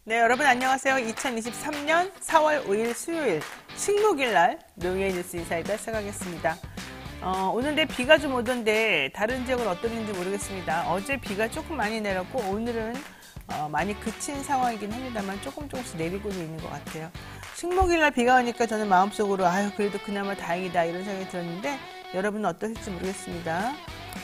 네, 여러분 안녕하세요. 2023년 4월 5일 수요일 식목일 날 노영의 뉴스 인사이다 시작하겠습니다. 오늘 비가 좀 오던데 다른 지역은 어떤지 모르겠습니다. 어제 비가 조금 많이 내렸고 오늘은 많이 그친 상황이긴 합니다만 조금씩 내리고 있는 것 같아요. 식목일 날 비가 오니까 저는 마음속으로 아유 그래도 그나마 다행이다 이런 생각이 들었는데 여러분은 어떠실지 모르겠습니다.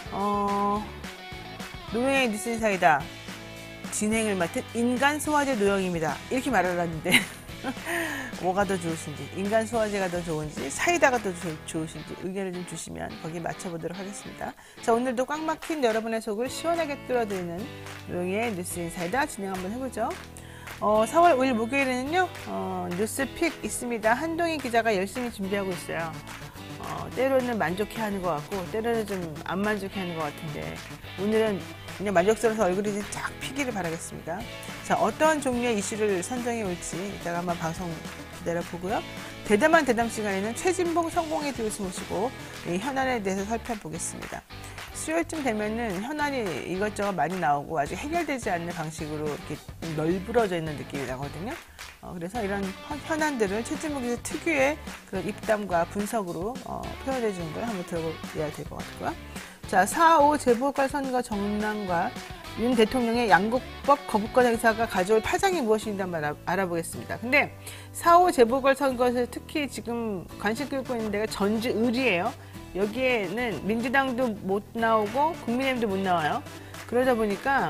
노영의 뉴스 인사이다. 진행을 맡은 인간 소화제 노영입니다. 이렇게 말하려는데 뭐가 더 좋으신지, 인간 소화제가 더 좋은지, 사이다가 더 좋으신지 의견을 좀 주시면 거기에 맞춰보도록 하겠습니다. 자, 오늘도 꽉 막힌 여러분의 속을 시원하게 뚫어드리는 노영의 뉴스 인사이다 진행 한번 해보죠. 4월 5일 목요일에는요, 뉴스픽 있습니다. 한동희 기자가 열심히 준비하고 있어요. 때로는 만족해하는 것 같고 때로는 좀 안 만족해하는 것 같은데 오늘은 그냥 만족스러워서 얼굴이 좀 쫙 피기를 바라겠습니다. 자, 어떤 종류의 이슈를 선정해 올지 이따가 한번 방송 기다려보고요. 대담한 대담 시간에는 최진봉 성공회 교수 모시고 이 현안에 대해서 살펴보겠습니다. 수요일쯤 되면은 현안이 이것저것 많이 나오고 아직 해결되지 않는 방식으로 이렇게 널브러져 있는 느낌이 나거든요. 그래서 이런 현안들을 최진봉 교수 특유의 그런 입담과 분석으로 표현해 주는 걸 한번 들어봐야 될 것 같고요. 자, 4.5 재보궐선거 정당과 윤 대통령의 양곡법 거부권 행사가 가져올 파장이 무엇인지 한번 알아보겠습니다. 근데 4.5 재보궐선거에서 특히 지금 관심 끌고 있는 데가 전주을이에요. 여기에는 민주당도 못 나오고 국민의힘도 못 나와요. 그러다 보니까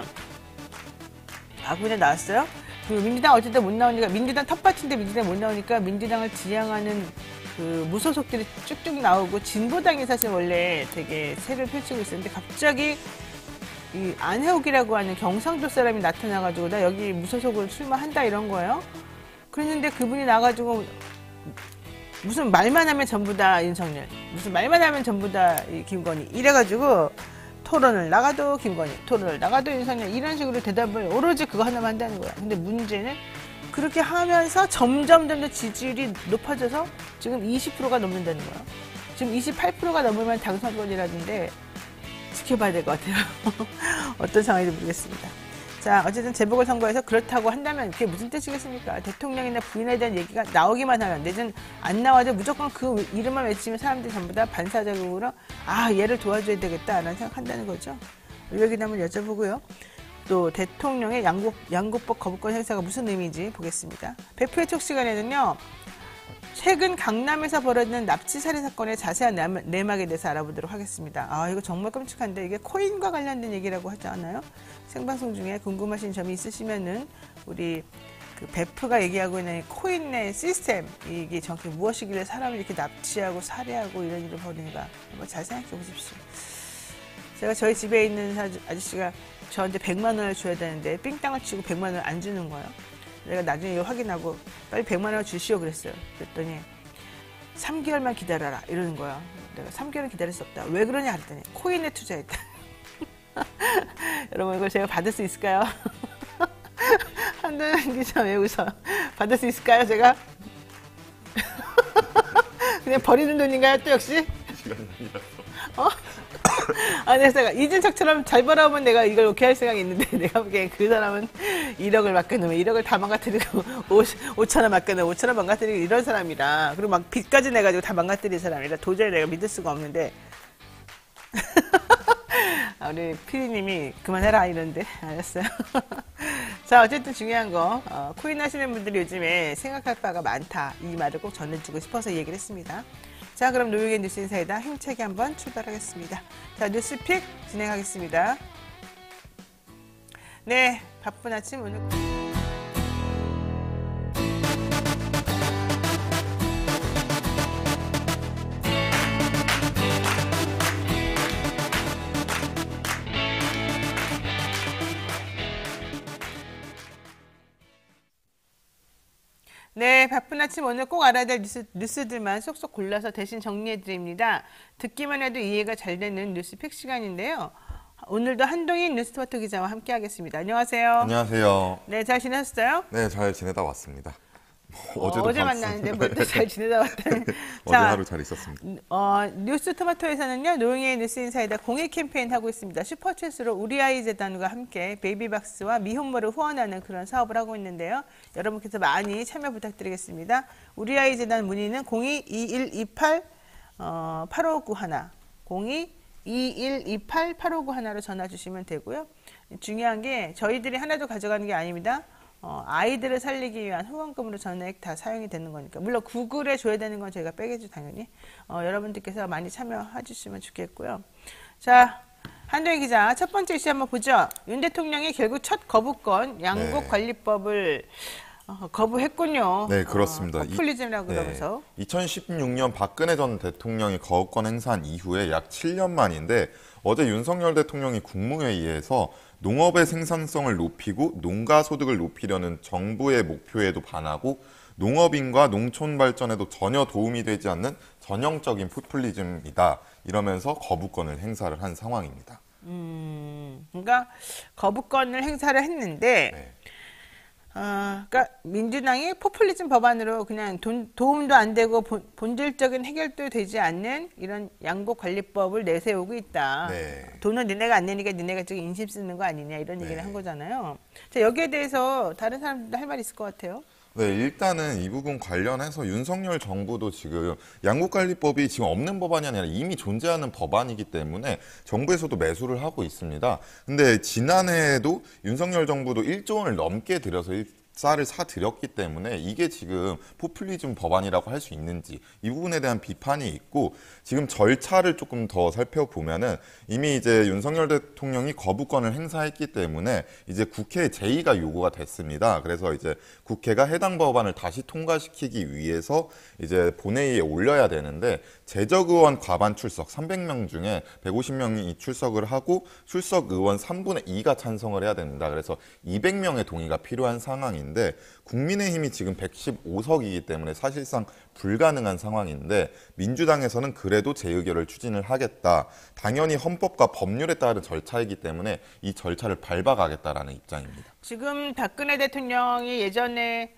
그냥 나왔어요. 민주당 어쨌든 못 나오니까 민주당 텃밭인데 민주당 못 나오니까 민주당을 지향하는 그 무소속들이 쭉쭉 나오고 진보당이 사실 원래 되게 세를 펼치고 있었는데 갑자기 이 안혜욱이라고 하는 경상도 사람이 나타나가지고 나 여기 무소속으로 출마한다 이런 거예요. 그랬는데 그분이 나가지고 무슨 말만 하면 전부 다 윤석열, 무슨 말만 하면 전부 다 김건희 이래가지고 토론을 나가도 김건희, 토론을 나가도 윤석열 이런 식으로 대답을 오로지 그거 하나만 한다는 거야. 근데 문제는 그렇게 하면서 점점 더 지지율이 높아져서 지금 20%가 넘는다는 거야. 지금 28%가 넘으면 당선권이라는데 지켜봐야 될 것 같아요. 어떤 상황인지 모르겠습니다. 자, 어쨌든 재보궐선거에서 그렇다고 한다면 그게 무슨 뜻이겠습니까? 대통령이나 부인에 대한 얘기가 나오기만 하면 내전 안 나와도 무조건 그 이름만 외치면 사람들이 전부 다 반사적으로 얘를 도와줘야 되겠다라는 생각한다는 거죠. 여기다 한번 여쭤보고요. 또 대통령의 양곡법 거부권 행사가 무슨 의미인지 보겠습니다. 배프의 촉 시간에는요. 최근 강남에서 벌어진 납치 살인 사건의 자세한 내막에 대해서 알아보도록 하겠습니다. 이거 정말 끔찍한데 이게 코인과 관련된 얘기라고 하지 않아요? 생방송 중에 궁금하신 점이 있으시면은 우리 그 베프가 얘기하고 있는 코인의 시스템 이게 정확히 무엇이길래 사람을 이렇게 납치하고 살해하고 이런 일을 벌이는가 한번 잘 생각해 보십시오. 제가 저희 집에 있는 아저씨가 저한테 100만 원을 줘야 되는데 삥땅을 치고 100만 원을 안 주는 거예요. 내가 나중에 이거 확인하고 빨리 100만 원을 주시오 그랬어요. 그랬더니 3개월만 기다려라 이러는 거야. 내가 3개월은 기다릴 수 없다. 왜 그러냐 그랬더니 코인에 투자했다. 여러분 이걸 제가 받을 수 있을까요? 한동현 기자 왜 웃어? 받을 수 있을까요 제가? 그냥 버리는 돈인가요 또 역시? 내가 이준석처럼 잘 벌어오면 내가 이걸 오케이 할 생각이 있는데 내가 보기엔 그 사람은 1억을 맡겨놓으면 1억을 다 망가뜨리고 5천원 맡겨놓으면 5천원 망가뜨리고 이런 사람이라 그리고 막 빚까지 내가지고 다 망가뜨린 사람이라 도저히 내가 믿을 수가 없는데 우리 피디님이 그만해라 이러는데 알았어요. 자, 어쨌든 중요한 거 코인 하시는 분들이 요즘에 생각할 바가 많다 이 말을 꼭 전해주고 싶어서 얘기를 했습니다. 자, 그럼 노영의 뉴스 인사이다 힘차게 한번 출발하겠습니다. 자, 뉴스픽 진행하겠습니다. 네, 바쁜 아침 오늘. 네, 바쁜 아침 오늘 꼭 알아야 될 뉴스들만 쏙쏙 골라서 대신 정리해드립니다. 듣기만 해도 이해가 잘 되는 뉴스픽 시간인데요. 오늘도 한동인 뉴스토마토 기자와 함께 하겠습니다. 안녕하세요. 안녕하세요. 네, 잘 지내셨어요? 네, 잘 지내다 왔습니다. 어제도 만났는데 뭐 또 잘 지내다 왔더니. 어제 하루 잘 있었습니다. 뉴스 토마토에서는요, 노영의 뉴스 인사이다 공익 캠페인 하고 있습니다. 슈퍼챗으로 우리 아이 재단과 함께 베이비박스와 미혼모를 후원하는 그런 사업을 하고 있는데요. 여러분께서 많이 참여 부탁드리겠습니다. 우리 아이 재단 문의는 02-2128-8591 02-2128-8591로 전화 주시면 되고요. 중요한 게 저희들이 하나도 가져가는 게 아닙니다. 아이들을 살리기 위한 후원금으로 전액 다 사용이 되는 거니까. 물론 구글에 줘야 되는 건 저희가 빼겠죠, 당연히. 여러분들께서 많이 참여해 주시면 좋겠고요. 자, 한동희 기자, 첫 번째 이슈 한번 보죠. 윤 대통령이 결국 첫 거부권 양국관리법을 거부했군요. 네, 그렇습니다. 포퓰리즘이라고 그러면서. 2016년 박근혜 전 대통령이 거부권 행사한 이후에 약 7년 만인데 어제 윤석열 대통령이 국무회의에서 농업의 생산성을 높이고 농가 소득을 높이려는 정부의 목표에도 반하고 농업인과 농촌 발전에도 전혀 도움이 되지 않는 전형적인 포퓰리즘이다. 이러면서 거부권을 행사를 한 상황입니다. 그러니까 거부권을 행사를 했는데 그러니까 민주당이 포퓰리즘 법안으로 그냥 도움도 안 되고 본질적인 해결도 되지 않는 이런 양곡관리법을 내세우고 있다. 돈은 니네가 안 내니까 니네가 지금 인심 쓰는 거 아니냐 이런 얘기를 한 거잖아요. 자, 여기에 대해서 다른 사람들도 할 말 있을 것 같아요. 네, 일단은 이 부분 관련해서 윤석열 정부도 지금 양국관리법이 지금 없는 법안이 아니라 이미 존재하는 법안이기 때문에 정부에서도 매수를 하고 있습니다. 근데 지난해에도 윤석열 정부도 1조 원을 넘게 들여서 쌀을 사들였기 때문에 이게 지금 포퓰리즘 법안이라고 할 수 있는지 이 부분에 대한 비판이 있고 지금 절차를 조금 더 살펴보면은 이미 이제 윤석열 대통령이 거부권을 행사했기 때문에 이제 국회에 제의가 요구가 됐습니다. 그래서 이제 국회가 해당 법안을 다시 통과시키기 위해서 이제 본회의에 올려야 되는데 재적 의원 과반 출석 300명 중에 150명이 출석을 하고 출석 의원 3분의 2가 찬성을 해야 된다. 그래서 200명의 동의가 필요한 상황입니다. 인데 국민의힘이 지금 115석이기 때문에 사실상 불가능한 상황인데 민주당에서는 그래도 재의결을 추진을 하겠다. 당연히 헌법과 법률에 따른 절차이기 때문에 이 절차를 밟아가겠다라는 입장입니다. 지금 박근혜 대통령이 예전에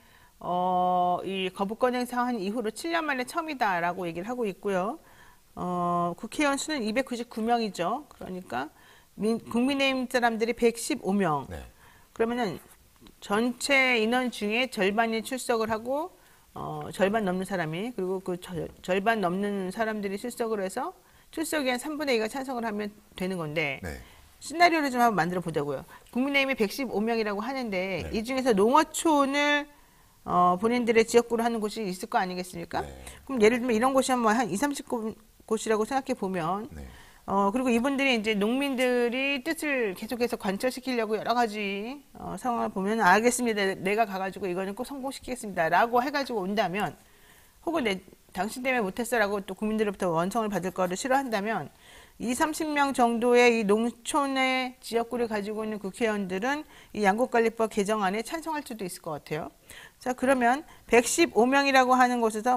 이 거부권 행사한 이후로 7년 만에 처음이다라고 얘기를 하고 있고요. 국회의원 수는 299명이죠. 그러니까 국민의힘 사람들이 115명. 그러면은 전체 인원 중에 절반이 출석을 하고 절반 넘는 사람이 그리고 그 절반 넘는 사람들이 출석을 해서 출석에 한 3분의 2가 찬성을 하면 되는 건데 시나리오를 좀 한번 만들어 보자고요. 국민의힘이 115명이라고 하는데 이 중에서 농어촌을 본인들의 지역구로 하는 곳이 있을 거 아니겠습니까? 그럼 예를 들면 이런 곳이 한 20, 30곳이라고 생각해 보면 그리고 이분들이 이제 농민들이 뜻을 계속해서 관철시키려고 여러 가지 상황을 보면 알겠습니다. 내가 가가지고 이거는 꼭 성공시키겠습니다. 라고 해가지고 온다면 혹은 당신 때문에 못했어라고 또 국민들로부터 원성을 받을 거를 싫어한다면 20, 30명 정도의 이 농촌의 지역구를 가지고 있는 국회의원들은 이 양곡관리법 개정안에 찬성할 수도 있을 것 같아요. 자, 그러면 115명이라고 하는 곳에서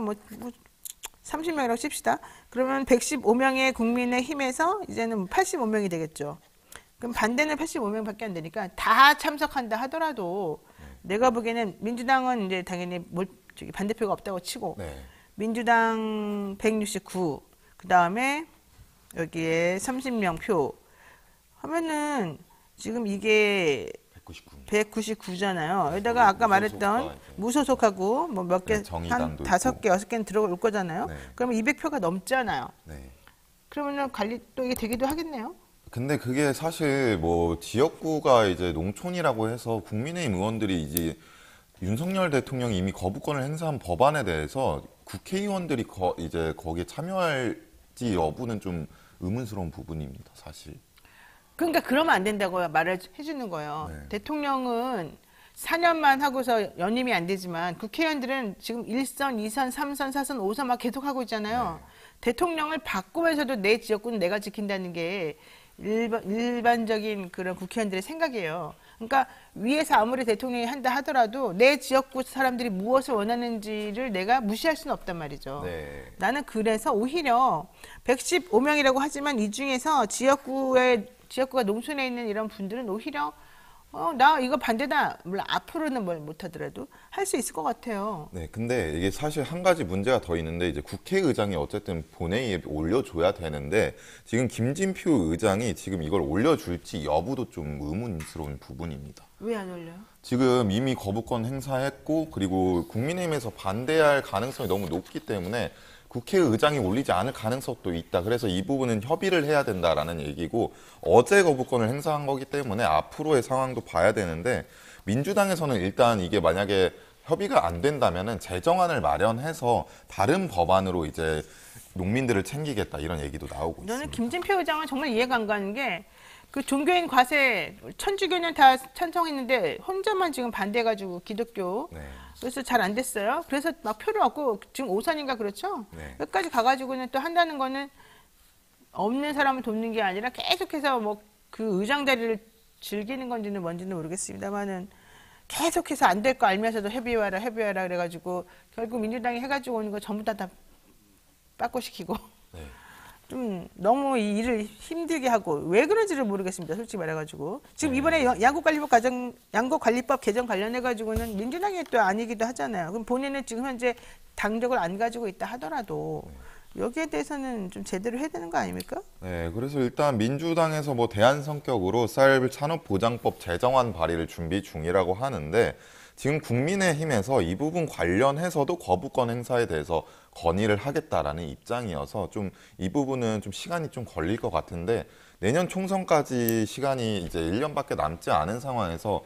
30명이라고 칩시다. 그러면 115명의 국민의힘에서 이제는 85명이 되겠죠. 그럼 반대는 85명밖에 안 되니까 다 참석한다 하더라도 내가 보기에는 민주당은 이제 당연히 반대표가 없다고 치고 민주당 169, 그 다음에 여기에 30명 표 하면은 지금 이게 199잖아요. 여기다가 아까 말했던 무소속하고 뭐 몇 개, 한 5개, 6개는 들어올 거잖아요. 그러면 200표가 넘잖아요. 그러면은 관리 또 이게 되기도 하겠네요. 근데 그게 사실 뭐 지역구가 이제 농촌이라고 해서 국민의힘 의원들이 이제 윤석열 대통령이 이미 거부권을 행사한 법안에 대해서 국회의원들이 이제 거기에 참여할지 여부는 좀 의문스러운 부분입니다, 사실. 그러니까 그러면 안 된다고 말을 해주는 거예요. 대통령은 4년만 하고서 연임이 안 되지만 국회의원들은 지금 1선, 2선, 3선, 4선, 5선 막 계속 하고 있잖아요. 대통령을 바꾸면서도 내 지역구는 내가 지킨다는 게 일반적인 그런 국회의원들의 생각이에요. 그러니까 위에서 아무리 대통령이 한다 하더라도 내 지역구 사람들이 무엇을 원하는지를 내가 무시할 수는 없단 말이죠. 나는 그래서 오히려 115명이라고 하지만 이 중에서 지역구가 농촌에 있는 이런 분들은 오히려 나 이거 반대다. 물론 앞으로는 뭘 못하더라도 할 수 있을 것 같아요. 네, 근데 이게 사실 한 가지 문제가 더 있는데 이제 국회의장이 어쨌든 본회의에 올려줘야 되는데 지금 김진표 의장이 지금 이걸 올려줄지 여부도 좀 의문스러운 부분입니다. 왜 안 올려요? 지금 이미 거부권 행사했고 그리고 국민의힘에서 반대할 가능성이 너무 높기 때문에 국회의장이 올리지 않을 가능성도 있다. 그래서 이 부분은 협의를 해야 된다라는 얘기고 어제 거부권을 행사한 거기 때문에 앞으로의 상황도 봐야 되는데 민주당에서는 일단 이게 만약에 협의가 안 된다면은 재정안을 마련해서 다른 법안으로 이제 농민들을 챙기겠다 이런 얘기도 나오고 저는 있습니다. 김진표 의장은 정말 이해가 안 가는 게 그 종교인 과세 천주교는 다 찬성했는데 혼자만 지금 반대해가지고 기독교 네. 그래서 잘 안 됐어요. 그래서 막 표를 얻고 지금 오선인가 그렇죠? 네. 끝까지 가가지고는 또 한다는 거는 없는 사람을 돕는 게 아니라 계속해서 뭐 그 의장 자리를 즐기는 건지는 뭔지는 모르겠습니다만은 계속해서 안 될 거 알면서도 협의해라 그래가지고 결국 민주당이 해가지고 오는 거 전부 다 빠꾸시키고 네. 좀 너무 이 일을 힘들게 하고 왜 그런지를 모르겠습니다. 솔직히 말해가지고 지금 이번에 양국관리법 개정 관련해가지고는 민주당이 또 아니기도 하잖아요. 그럼 본인은 지금 현재 당적을 안 가지고 있다 하더라도 여기에 대해서는 좀 제대로 해야 되는 거 아닙니까? 네, 그래서 일단 민주당에서 뭐 대안 성격으로 쌀 산업보장법 제정안 발의를 준비 중이라고 하는데 지금 국민의힘에서 이 부분 관련해서도 거부권 행사에 대해서 건의를 하겠다라는 입장이어서 좀 이 부분은 좀 시간이 좀 걸릴 것 같은데 내년 총선까지 시간이 이제 1년밖에 남지 않은 상황에서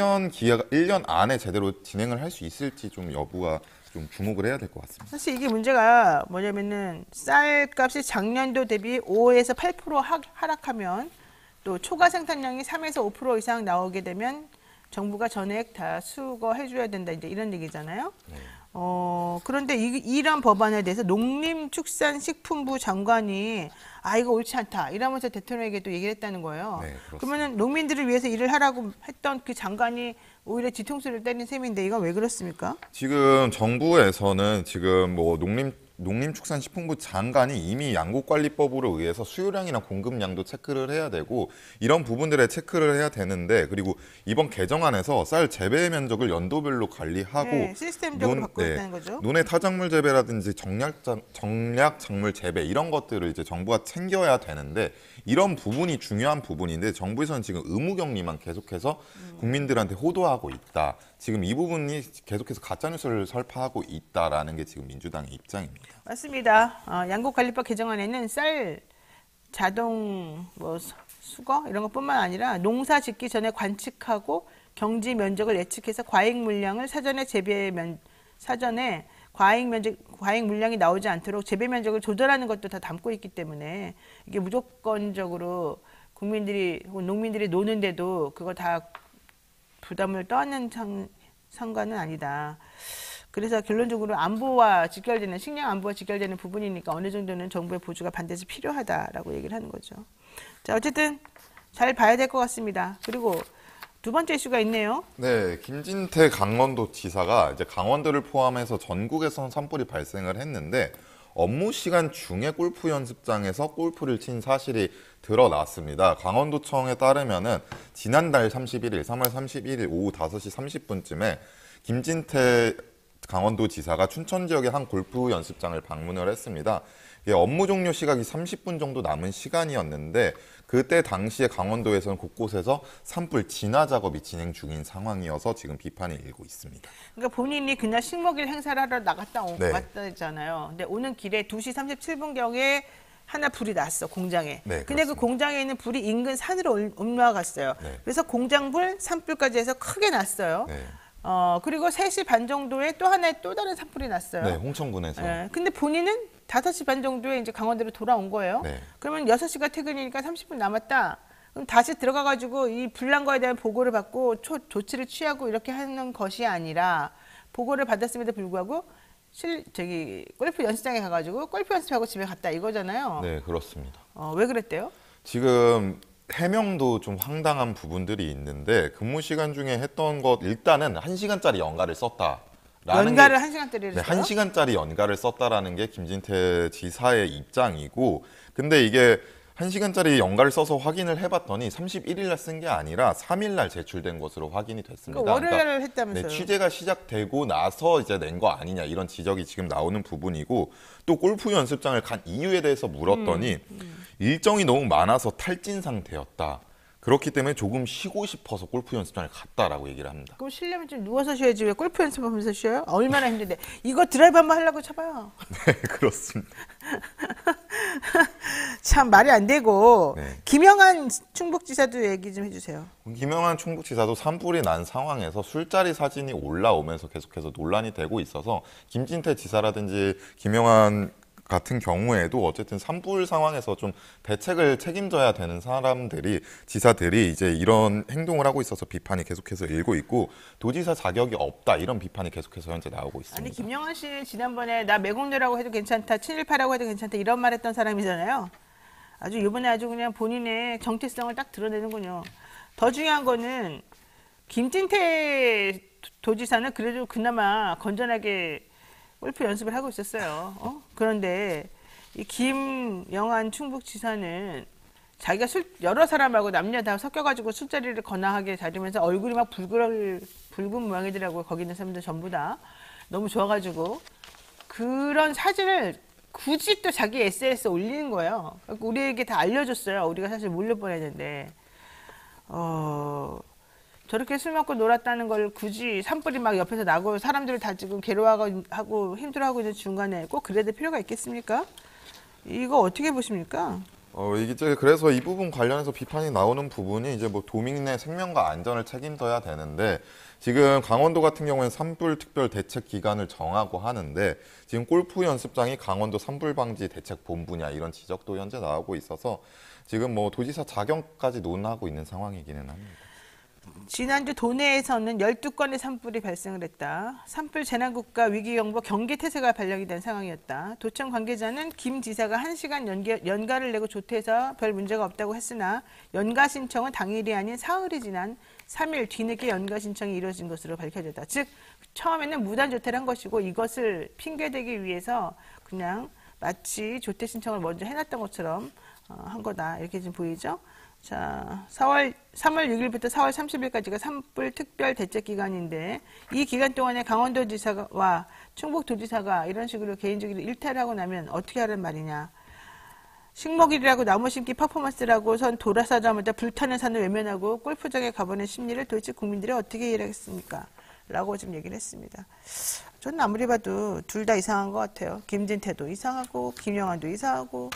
1년 안에 제대로 진행을 할 수 있을지 좀 여부가 좀 주목을 해야 될 것 같습니다. 사실 이게 문제가 뭐냐면은 쌀값이 작년도 대비 5에서 8% 하락하면 또 초과 생산량이 3에서 5% 이상 나오게 되면 정부가 전액 다 수거해줘야 된다 이제 이런 얘기잖아요. 네. 그런데 이런 법안에 대해서 농림축산식품부 장관이 이거 옳지 않다 이러면서 대통령에게도 얘기를 했다는 거예요. 네, 그렇습니다. 그러면은 농민들을 위해서 일을 하라고 했던 그 장관이 오히려 뒤통수를 때린 셈인데 이건 왜 그렇습니까? 지금 정부에서는 지금 뭐 농림축산식품부 장관이 이미 양국관리법으로 의해서 수요량이나 공급량도 체크를 해야 되고 이런 부분들에 체크를 해야 되는데 그리고 이번 개정안에서 쌀 재배 면적을 연도별로 관리하고 네, 시스템적으로 바꾸겠다는 거죠. 논의 타작물 재배라든지 정략 작물 재배 이런 것들을 이제 정부가 챙겨야 되는데 이런 부분이 중요한 부분인데 정부에서는 지금 의무격리만 계속해서 국민들한테 호도하고 있다. 지금 이 부분이 계속해서 가짜뉴스를 설파하고 있다라는 게 지금 민주당의 입장입니다. 맞습니다. 양국관리법 개정안에는 쌀 자동 수거 이런 것뿐만 아니라 농사 짓기 전에 관측하고 경지 면적을 예측해서 과잉 물량을 사전에 과잉 물량이 나오지 않도록 재배 면적을 조절하는 것도 다 담고 있기 때문에 이게 무조건적으로 농민들이 노는데도 그거 다 부담을 떠안는 상관은 아니다. 그래서 결론적으로 식량 안보와 직결되는 부분이니까 어느 정도는 정부의 보조가 반드시 필요하다라고 얘기를 하는 거죠. 자, 어쨌든 잘 봐야 될 것 같습니다. 그리고 두 번째 이슈가 있네요. 네, 김진태 강원도 지사가 이제 강원도를 포함해서 전국에서 산불이 발생을 했는데 업무 시간 중에 골프 연습장에서 골프를 친 사실이 드러났습니다. 강원도청에 따르면은 지난달 31일, 3월 31일 오후 5시 30분쯤에 김진태 강원도 지사가 춘천 지역의 한 골프 연습장을 방문을 했습니다. 이게 업무 종료 시각이 30분 정도 남은 시간이었는데 그때 당시에 강원도에서는 곳곳에서 산불 진화 작업이 진행 중인 상황이어서 지금 비판이 일고 있습니다. 그러니까 본인이 그날 식목일 행사를 하러 나갔다 네. 했잖아요. 근데 오는 길에 2시 37분경에 하나 불이 났어, 공장에. 네, 근데 그 그렇습니다. 공장에 있는 불이 인근 산으로 올라갔어요. 네. 그래서 공장불, 산불까지 해서 크게 났어요. 네. 그리고 3시 반 정도에 또 다른 산불이 났어요. 네, 홍천군에서. 네. 근데 본인은 5시 반 정도에 이제 강원도로 돌아온 거예요. 네. 그러면 6시가 퇴근이니까 30분 남았다. 그럼 다시 들어가가지고 이 불난 거에 대한 보고를 받고 조치를 취하고 이렇게 하는 것이 아니라 보고를 받았음에도 불구하고 골프 연습장에 가가지고 골프 연습하고 집에 갔다 이거잖아요. 네, 그렇습니다. 왜 그랬대요? 지금 해명도 좀 황당한 부분들이 있는데 근무 시간 중에 했던 것 일단은 1시간짜리 연가를 썼다. 연가를 1시간짜리를 네, 써요? 1시간짜리 연가를 썼다라는 게 김진태 지사의 입장이고 근데 이게 1시간짜리 연가를 써서 확인을 해봤더니 31일 날 쓴 게 아니라 3일 날 제출된 것으로 확인이 됐습니다. 그러니까 월요일을 했다면서요. 네, 취재가 시작되고 나서 이제 낸 거 아니냐 이런 지적이 지금 나오는 부분이고 또 골프 연습장을 간 이유에 대해서 물었더니 일정이 너무 많아서 탈진 상태였다. 그렇기 때문에 조금 쉬고 싶어서 골프 연습장을 갔다라고 얘기를 합니다. 그럼 쉬려면 좀 누워서 쉬어야지 왜 골프 연습하면서 쉬어요? 얼마나 힘든데. 이거 드라이브 한번 하려고 쳐봐요. 네, 그렇습니다. 참 말이 안 되고. 네. 김영한 충북지사도 얘기 좀 해주세요. 김영한 충북지사도 산불이 난 상황에서 술자리 사진이 올라오면서 계속해서 논란이 되고 있어서 김진태 지사라든지 김영한 같은 경우에도 어쨌든 산불 상황에서 좀 대책을 책임져야 되는 사람들이 지사들이 이제 이런 행동을 하고 있어서 비판이 계속해서 일고 있고 도지사 자격이 없다 이런 비판이 계속해서 현재 나오고 있습니다. 아니 김영한 씨는 지난번에 나 매국노라고 해도 괜찮다, 친일파라고 해도 괜찮다 이런 말 했던 사람이잖아요. 아주 이번에 아주 그냥 본인의 정체성을 딱 드러내는군요. 더 중요한 거는 김진태 도지사는 그래도 그나마 건전하게 골프 연습을 하고 있었어요. 그런데 이 김영한 충북지사는 자기가 여러 사람하고 남녀 다 섞여가지고 술자리를 거나하게 자르면서 얼굴이 막 붉은 모양이더라고요. 거기 있는 사람들 전부 다. 너무 좋아가지고 그런 사진을 굳이 또 자기 SNS에 올리는 거예요. 우리에게 다 알려줬어요. 우리가 사실 몰릴 뻔했는데 저렇게 술 먹고 놀았다는 걸 굳이 산불이 막 옆에서 나고 사람들을 다 지금 괴로워하고 힘들어하고 있는 중간에 꼭 그래야 될 필요가 있겠습니까? 이거 어떻게 보십니까? 이게 그래서 이 부분 관련해서 비판이 나오는 부분이 이제 뭐 도민의 생명과 안전을 책임져야 되는데 지금 강원도 같은 경우에는 산불 특별 대책 기간을 정하고 하는데 지금 골프 연습장이 강원도 산불 방지 대책 본부냐 이런 지적도 현재 나오고 있어서 지금 뭐 도지사 자격까지 논하고 있는 상황이기는 합니다. 지난주 도내에서는 12건의 산불이 발생을 했다. 산불 재난국가 위기경보 경계태세가 발령이 된 상황이었다. 도청 관계자는 김 지사가 1시간 연가를 내고 조퇴해서 별 문제가 없다고 했으나 연가 신청은 당일이 아닌 사흘이 지난 3일 뒤늦게 연가 신청이 이루어진 것으로 밝혀졌다. 즉 처음에는 무단 조퇴를 한 것이고 이것을 핑계대기 위해서 그냥 마치 조퇴 신청을 먼저 해놨던 것처럼 한 거다. 이렇게 지금 보이죠? 자, 3월 6일부터 4월 30일까지가 산불 특별 대책 기간인데 이 기간 동안에 강원도지사와 충북도지사가 이런 식으로 개인적으로 일탈을 하고 나면 어떻게 하란 말이냐. 식목일이라고 나무 심기 퍼포먼스라고 선 돌아서자마자 불타는 산을 외면하고 골프장에 가보는 심리를 도대체 국민들이 어떻게 이해하겠습니까? 라고 지금 얘기를 했습니다. 저는 아무리 봐도 둘 다 이상한 것 같아요. 김진태도 이상하고 김영환도 이상하고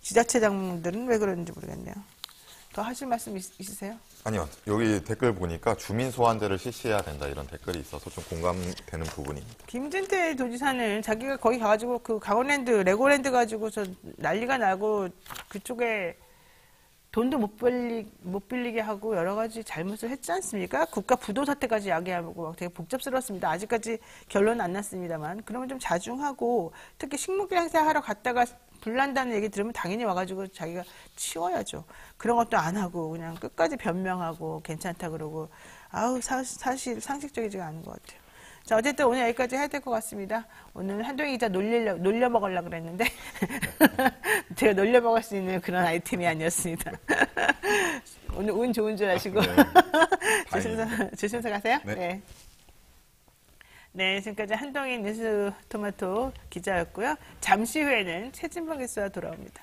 지자체장들은 왜 그러는지 모르겠네요. 더 하실 말씀 있으세요? 아니요. 여기 댓글 보니까 주민 소환제를 실시해야 된다 이런 댓글이 있어서 좀 공감되는 부분입니다. 김진태 도지사는 자기가 거기 가가지고 그 강원랜드, 레고랜드 가지고 저 난리가 나고 그쪽에 돈도 못 빌리게 하고 여러 가지 잘못을 했지 않습니까? 국가 부도 사태까지 야기하고 막 되게 복잡스러웠습니다. 아직까지 결론은 안 났습니다만. 그러면 좀 자중하고 특히 식목일 행사하러 갔다가 불난다는 얘기 들으면 당연히 와가지고 자기가 치워야죠. 그런 것도 안 하고 그냥 끝까지 변명하고 괜찮다 그러고 아우 사실 상식적이지가 않은 것 같아요. 자 어쨌든 오늘 여기까지 해야 될 것 같습니다. 오늘 한동희 기자 놀려 먹으려고 그랬는데 제가 놀려 먹을 수 있는 그런 아이템이 아니었습니다. 오늘 운 좋은 줄 아시고 네. 조심해서 가세요. 네. 네. 네, 지금까지 한동희 뉴스토마토 기자였고요. 잠시 후에는 최진봉 기수와 돌아옵니다.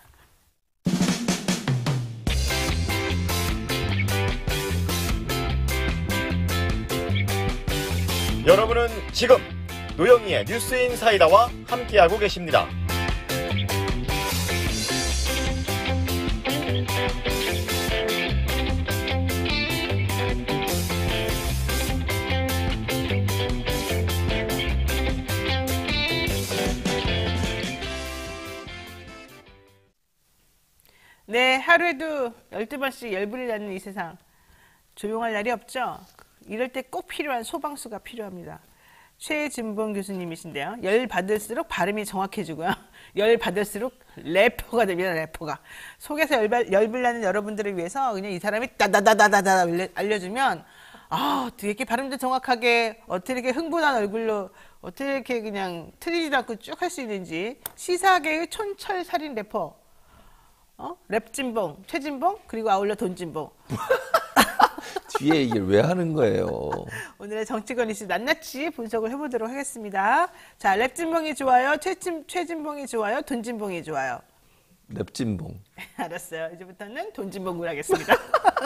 여러분은 지금 노영희의 뉴스인사이다와 함께하고 계십니다. 네, 하루에도 12번씩 열불이 나는 이 세상. 조용할 날이 없죠? 이럴 때 꼭 필요한 소방수가 필요합니다. 최진봉 교수님이신데요. 열 받을수록 발음이 정확해지고요. 열 받을수록 래퍼가 됩니다. 래퍼가. 속에서 열불 나는 여러분들을 위해서 그냥 이 사람이 따다다다다다 알려주면 어떻게 이렇게 발음도 정확하게 어떻게 이렇게 흥분한 얼굴로 어떻게 이렇게 그냥 틀리지도 않고 쭉 할 수 있는지 시사계의 촌철살인 래퍼. 랩진봉, 최진봉, 그리고 아울러 돈진봉. 뒤에 얘기를 왜 하는 거예요? 오늘의 정치권 이슈 낱낱이 분석을 해보도록 하겠습니다. 자, 랩진봉이 좋아요, 최진봉이 좋아요, 돈진봉이 좋아요. 랩진봉. 알았어요. 이제부터는 돈진봉을 하겠습니다.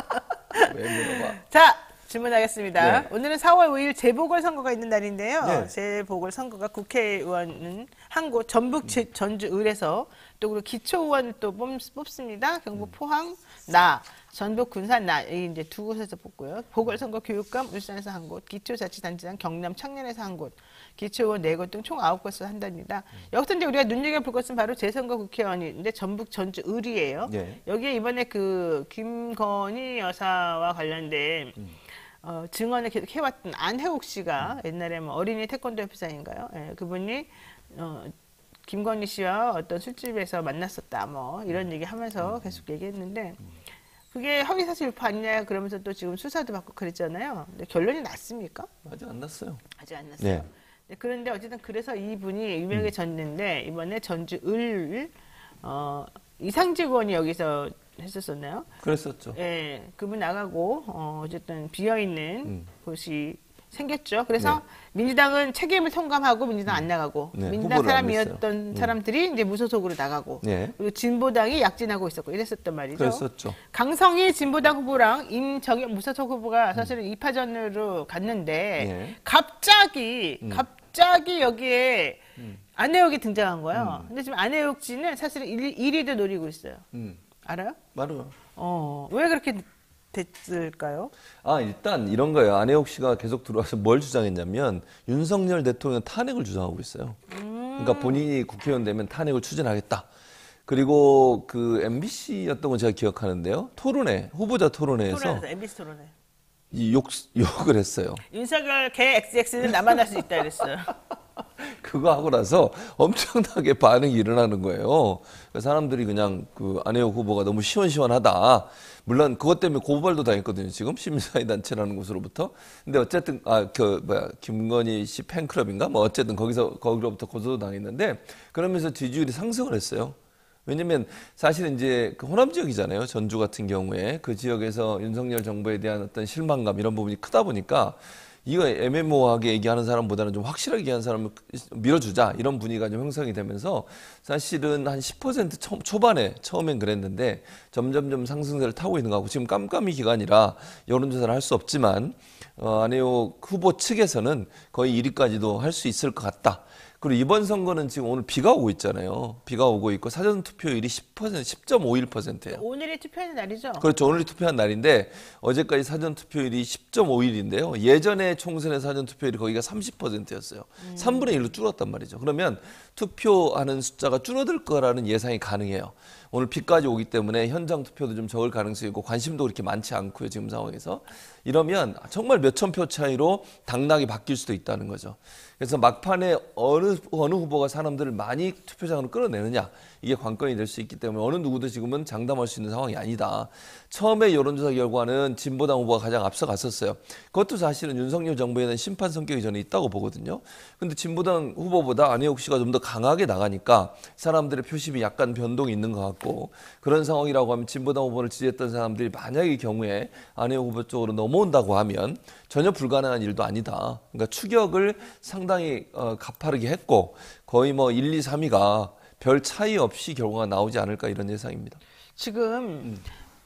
왜 물어봐? 자, 질문하겠습니다. 네. 오늘은 4월 5일 재보궐선거가 있는 날인데요. 네. 재보궐선거가 국회의원은 한 곳 전북 전주 을에서 또 그리고 기초의원을 또 뽑습니다. 경북 포항 나, 전북 군산 나, 이제 두 곳에서 뽑고요. 보궐선거 교육감 울산에서 한 곳, 기초자치단체장 경남 창녕에서 한 곳, 기초의원 4곳 등 총 9곳에서 한답니다. 여기서 이제 우리가 눈여겨볼 것은 바로 재선거 국회의원인데 전북 전주 을이에요. 네. 여기에 이번에 그 김건희 여사와 관련된 증언을 계속 해왔던 안혜옥 씨가 옛날에 뭐 어린이 태권도 협회장인가요? 예, 그분이 김건희 씨와 어떤 술집에서 만났었다, 뭐 이런 얘기하면서 계속 얘기했는데 그게 허위사실 유포 아니냐 그러면서 또 지금 수사도 받고 그랬잖아요. 근데 결론이 났습니까? 아직 안 났어요. 아직 안 났어요. 네. 네, 그런데 어쨌든 그래서 이분이 유명해졌는데 이번에 전주 을 이상직 의원이 여기서 했었었나요? 그랬었죠. 예, 그분 나가고 어쨌든 비어 있는 곳이 생겼죠. 그래서 민주당은 책임을 통감하고 민주당 안 나가고 민주당 후보를 안 사람이었던 사람들이 이제 무소속으로 나가고 그리고 진보당이 약진하고 있었고 이랬었단 말이죠. 그랬었죠. 강성희 진보당 후보랑 임정혁 무소속 후보가 사실은 2파전으로 갔는데 갑자기 여기에 안혜옥이 등장한 거예요. 근데 지금 안혜옥 씨는 사실은 1위도 노리고 있어요. 알아요? 말아요. 왜 그렇게 됐을까요? 일단 이런 거예요. 안혜옥 씨가 계속 들어와서 뭘 주장했냐면 윤석열 대통령 탄핵을 주장하고 있어요. 그러니까 본인이 국회의원 되면 탄핵을 추진하겠다. 그리고 그 MBC였던 건 제가 기억하는데요. 후보자 토론회에서 MBC 토론회. 욕을 했어요. 윤석열 개 XX는 나만 할 수 있다 그랬어요. 그거 하고 나서 엄청나게 반응이 일어나는 거예요. 사람들이 그냥 그 안혜옥 후보가 너무 시원시원하다. 물론 그것 때문에 고발도 당했거든요. 지금 시민사회단체라는 곳으로부터. 근데 어쨌든 김건희 씨 팬클럽인가? 뭐 어쨌든 거기로부터 고소도 당했는데 그러면서 지지율이 상승을 했어요. 왜냐면 사실은 이제 그 호남 지역이잖아요. 전주 같은 경우에 그 지역에서 윤석열 정부에 대한 어떤 실망감 이런 부분이 크다 보니까 이거 애매모호하게 얘기하는 사람보다는 좀 확실하게 얘기하는 사람을 밀어주자 이런 분위기가 좀 형성이 되면서 사실은 한 10% 초반에 처음엔 그랬는데 점점점 상승세를 타고 있는 거고 지금 깜깜이 기간이라 여론조사를 할 수 없지만 안혜옥 후보 측에서는 거의 1위까지도 할 수 있을 것 같다. 그리고 이번 선거는 지금 오늘 비가 오고 있잖아요. 비가 오고 있고 사전투표율이 10.51%예요. 오늘이 투표하는 날이죠? 그렇죠. 오늘이 투표한 날인데 어제까지 사전투표율이 10.51인데요. 예전에 총선의 사전투표율이 거기가 30%였어요. 3분의 1로 줄었단 말이죠. 그러면 투표하는 숫자가 줄어들 거라는 예상이 가능해요. 오늘 비까지 오기 때문에 현장 투표도 좀 적을 가능성이 있고 관심도 그렇게 많지 않고요. 지금 상황에서. 이러면 정말 몇천 표 차이로 당락이 바뀔 수도 있다는 거죠. 그래서 막판에 어느 후보가 사람들을 많이 투표장으로 끌어내느냐 이게 관건이 될 수 있기 때문에 어느 누구도 지금은 장담할 수 있는 상황이 아니다. 처음에 여론조사 결과는 진보당 후보가 가장 앞서갔었어요. 그것도 사실은 윤석열 정부에 대한 심판 성격이 저는 있다고 보거든요. 근데 진보당 후보보다 안혜옥 씨가 좀 더 강하게 나가니까 사람들의 표심이 약간 변동이 있는 것 같고 그런 상황이라고 하면 진보당 후보를 지지했던 사람들이 만약의 경우에 안혜옥 후보 쪽으로 넘어온다고 하면 전혀 불가능한 일도 아니다. 그러니까 추격을 상당히 가파르게 했고 거의 뭐 1, 2, 3위가 별 차이 없이 결과가 나오지 않을까 이런 예상입니다. 지금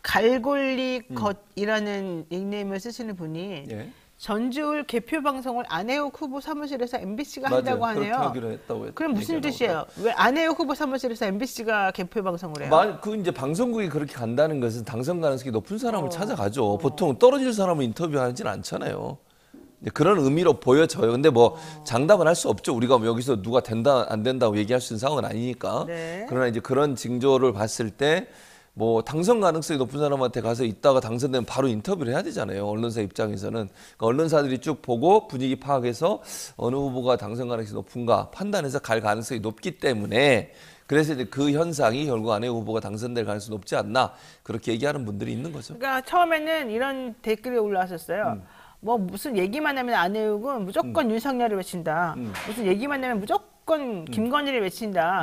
갈골리 겉이라는 닉네임을 쓰시는 분이 전주을 개표 방송을 안혜옥 후보 사무실에서 MBC가 한다고 하네요. 그렇게 하기로 했다고 그럼 무슨 뜻이에요? 왜 안혜옥 후보 사무실에서 MBC가 개표 방송을 해요? 그 이제 방송국이 그렇게 간다는 것은 당선 가능성이 높은 사람을 찾아가죠. 보통 떨어질 사람을 인터뷰하지는 않잖아요. 그런 의미로 보여져요. 근데 뭐 장담은 할 수 없죠. 우리가 여기서 누가 된다 안 된다고 얘기할 수 있는 상황은 아니니까. 그러나 이제 그런 징조를 봤을 때 뭐 당선 가능성이 높은 사람한테 가서 있다가 당선되면 바로 인터뷰를 해야 되잖아요. 언론사 입장에서는. 그러니까 언론사들이 쭉 보고 분위기 파악해서 어느 후보가 당선 가능성이 높은가 판단해서 갈 가능성이 높기 때문에 그래서 이제 그 현상이 결국 안혜옥 후보가 당선될 가능성이 높지 않나 그렇게 얘기하는 분들이 있는 거죠. 그러니까 처음에는 이런 댓글이 올라왔었어요. 뭐 무슨 얘기만 하면 안혜옥은 무조건 윤석열을 외친다. 무슨 얘기만 하면 무조건 김건희를 외친다.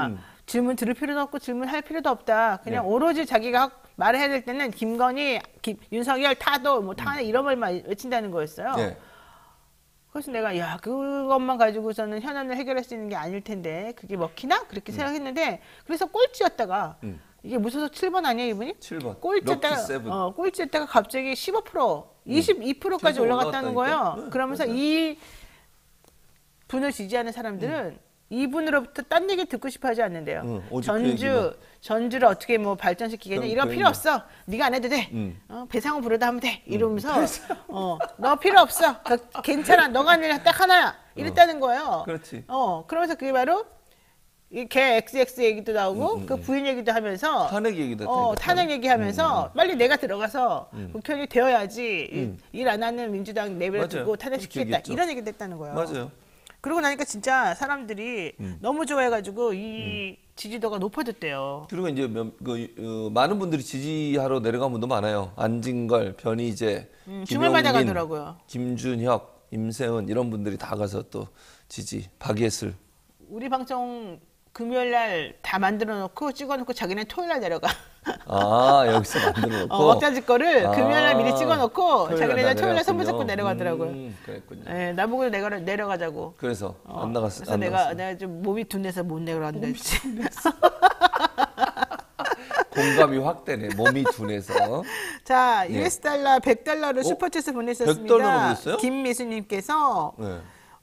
질문 들을 필요도 없고 질문할 필요도 없다. 그냥 네. 오로지 자기가 말을 해야 될 때는 김건희, 윤석열 타도 뭐 타네 이런 말만 외친다는 거였어요. 네. 그래서 내가 야 그것만 가지고서는 현안을 해결할 수 있는 게 아닐 텐데 그게 먹히나? 그렇게 생각했는데 그래서 꼴찌였다가 이게 무소속 7번 아니에요 이분이? 7번. 꼴찌였다가 꼴찌였다가 갑자기 15%, 22%까지 계속 올라갔다는 거예요. 올라갔다니까. 네, 그러면서 맞아요. 이 분을 지지하는 사람들은 이분으로부터 딴 얘기 듣고 싶어 하지 않는데요. 오직 그 얘기만. 전주를 어떻게 뭐 발전시키겠냐 이런 그 필요 얘기만. 없어. 네가 안 해도 돼. 배상은 부르다 하면 돼. 이러면서 너 필요 없어. 괜찮아. 너가 하는 일 딱 하나야. 이랬다는 거예요. 그렇지. 그러면서 그게 바로 이걔 XX 얘기도 나오고 그 부인 얘기도 하면서 탄핵 얘기도 했다니까, 탄핵 얘기하면서 빨리 내가 들어가서 국회의원이 되어야지 일 안 하는 민주당 내버려 맞아요. 두고 탄핵시키겠다. 그렇게 얘기했죠. 이런 얘기도 했다는 거예요. 맞아요. 그러고 나니까 진짜 사람들이 너무 좋아해가지고 이 지지도가 높아졌대요. 그리고 이제 많은 분들이 지지하러 내려간 분도 많아요. 안진걸, 변희재, 주말마다 김용민, 가더라고요. 김준혁, 임세은 이런 분들이 다 가서 또 지지, 박예슬. 우리 방송 금요일 날 다 만들어 놓고 찍어 놓고 자기네 토요일 날 내려가. 아, 여기서 만들어 놓고. 왁자지 거를 아, 금요일 날 미리 찍어 놓고 자기네 토요일 날 선물 내려갔군요. 잡고 내려가더라고요. 그랬군요. 네, 나보고 내려가자고. 그래서 안 나갔어. 그래서 안 나갔어. 내가 좀 몸이 둔해서 못 내려간다 했지. 공감이 확 되네. 몸이 둔해서. 자, 예. US 달러 100달러를 슈퍼챗에 보내셨습니다. 100달러로 보냈어요? 김미수님께서 네.